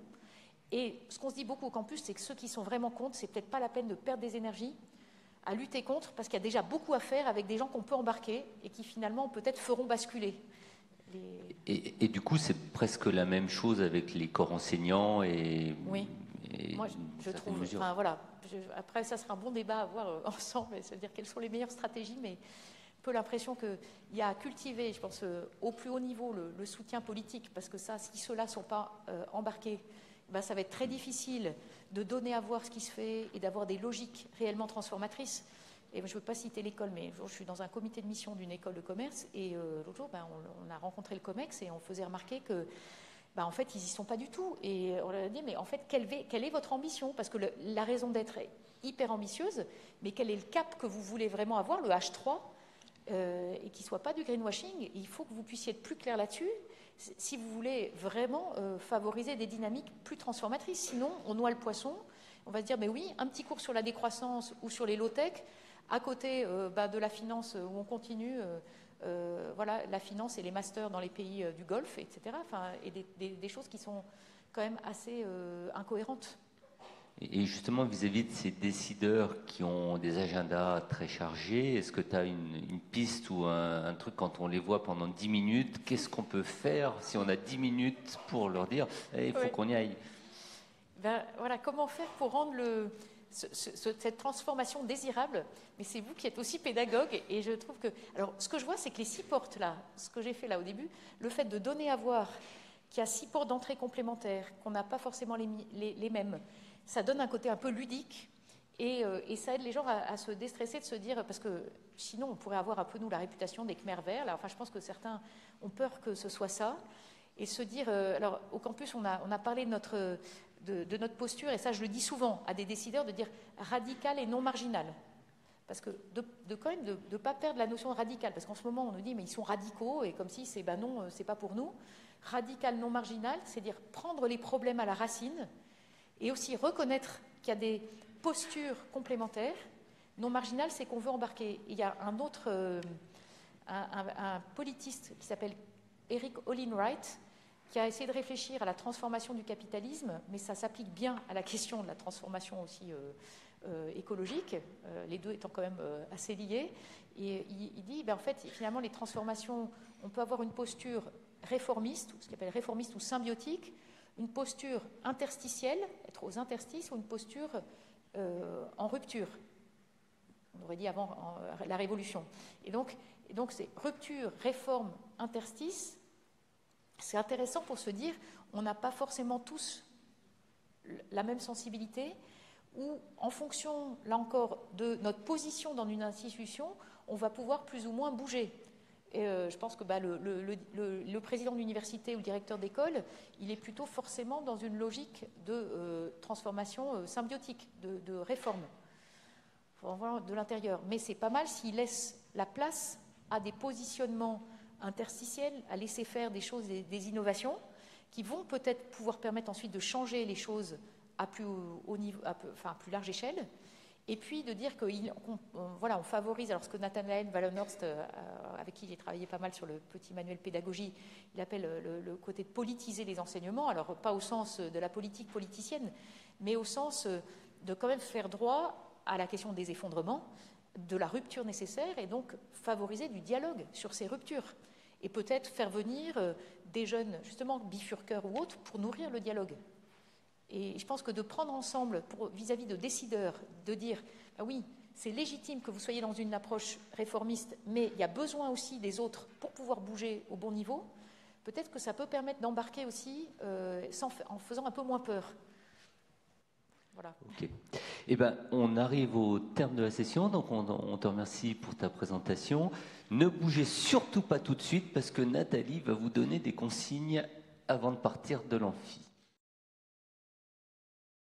Et ce qu'on se dit beaucoup au campus, c'est que ceux qui sont vraiment contre, c'est peut-être pas la peine de perdre des énergies à lutter contre, parce qu'il y a déjà beaucoup à faire avec des gens qu'on peut embarquer et qui finalement peut-être feront basculer. Les... Et, et du coup, c'est presque la même chose avec les corps enseignants et... Oui, et moi je, je trouve... Enfin, voilà, je, après ça sera un bon débat à avoir euh, ensemble, c'est-à-dire quelles sont les meilleures stratégies, mais... un peu l'impression qu'il y a à cultiver, je pense, euh, au plus haut niveau, le, le soutien politique, parce que ça, si ceux-là ne sont pas euh, embarqués, ben, ça va être très difficile de donner à voir ce qui se fait et d'avoir des logiques réellement transformatrices. Et je ne veux pas citer l'école, mais je suis dans un comité de mission d'une école de commerce, et euh, l'autre jour, ben, on, on a rencontré le COMEX, et on faisait remarquer que, ben, en fait, ils n'y sont pas du tout. Et on leur a dit, mais en fait, quelle, quelle est votre ambition? Parce que le, la raison d'être est hyper ambitieuse, mais quel est le cap que vous voulez vraiment avoir, le H trois? Euh, et qu'il ne soit pas du greenwashing, il faut que vous puissiez être plus clair là-dessus si vous voulez vraiment euh, favoriser des dynamiques plus transformatrices. Sinon, on noie le poisson, on va se dire, mais oui, un petit cours sur la décroissance ou sur les low-tech, à côté euh, bah, de la finance où on continue, euh, euh, voilà, la finance et les masters dans les pays euh, du Golfe, et cetera. Enfin, et des, des, des choses qui sont quand même assez euh, incohérentes. Et justement, vis-à-vis de ces décideurs qui ont des agendas très chargés, est-ce que tu as une, une piste ou un, un truc, quand on les voit pendant dix minutes, qu'est-ce qu'on peut faire si on a dix minutes pour leur dire eh, il faut oui. qu'on y aille? Ben, voilà, comment faire pour rendre le, ce, ce, cette transformation désirable? Mais c'est vous qui êtes aussi pédagogue, et je trouve que... Alors, ce que je vois, c'est que les six portes, là, ce que j'ai fait là au début, le fait de donner à voir qu'il y a six portes d'entrée complémentaires, qu'on n'a pas forcément les, les, les mêmes, ça donne un côté un peu ludique et, euh, et ça aide les gens à, à se déstresser, de se dire, parce que sinon on pourrait avoir un peu nous la réputation des Khmers verts, là, enfin je pense que certains ont peur que ce soit ça, et se dire, euh, alors au campus on a, on a parlé de notre, de, de notre posture, et ça je le dis souvent à des décideurs, de dire radical et non marginal, parce que de, de quand même de ne pas perdre la notion de radical, parce qu'en ce moment on nous dit mais ils sont radicaux, et comme si c'est ben non, c'est pas pour nous. Radical, non marginal, c'est dire prendre les problèmes à la racine, et aussi reconnaître qu'il y a des postures complémentaires. Non marginal, c'est qu'on veut embarquer. Il y a un autre, euh, un, un, un politiste qui s'appelle Eric Olin Wright, qui a essayé de réfléchir à la transformation du capitalisme, mais ça s'applique bien à la question de la transformation aussi euh, euh, écologique, euh, les deux étant quand même euh, assez liés. Et il, il dit, ben, en fait, finalement, les transformations, on peut avoir une posture réformiste, ce qu'il appelle réformiste ou symbiotique, une posture interstitielle, être aux interstices, ou une posture euh, en rupture. On aurait dit avant en, la Révolution. Et donc, et donc c'est rupture, réforme, interstice. C'est intéressant pour se dire, on n'a pas forcément tous la même sensibilité, ou en fonction, là encore, de notre position dans une institution, on va pouvoir plus ou moins bouger. Et euh, je pense que bah, le, le, le, le président de l'université ou le directeur d'école, il est plutôt forcément dans une logique de euh, transformation euh, symbiotique, de, de réforme de l'intérieur. Mais c'est pas mal s'il laisse la place à des positionnements interstitiels, à laisser faire des choses, des, des innovations, qui vont peut-être pouvoir permettre ensuite de changer les choses à plus, haut niveau, à peu, enfin, à plus large échelle. Et puis de dire qu'on on, voilà, on favorise, alors ce que Nathanaël Wallenhorst, euh, avec qui j'ai travaillé pas mal sur le petit manuel pédagogie, il appelle le, le côté de politiser les enseignements, alors pas au sens de la politique politicienne, mais au sens de quand même faire droit à la question des effondrements, de la rupture nécessaire, et donc favoriser du dialogue sur ces ruptures. Et peut-être faire venir euh, des jeunes, justement, bifurqueurs ou autres, pour nourrir le dialogue. Et je pense que de prendre ensemble, pour, vis-à-vis de décideurs, de dire, ah oui, c'est légitime que vous soyez dans une approche réformiste, mais il y a besoin aussi des autres pour pouvoir bouger au bon niveau, peut-être que ça peut permettre d'embarquer aussi euh, sans, en faisant un peu moins peur. Voilà. Ok. Eh ben, on arrive au terme de la session, donc on, on te remercie pour ta présentation. Ne bougez surtout pas tout de suite parce que Nathalie va vous donner des consignes avant de partir de l'amphi.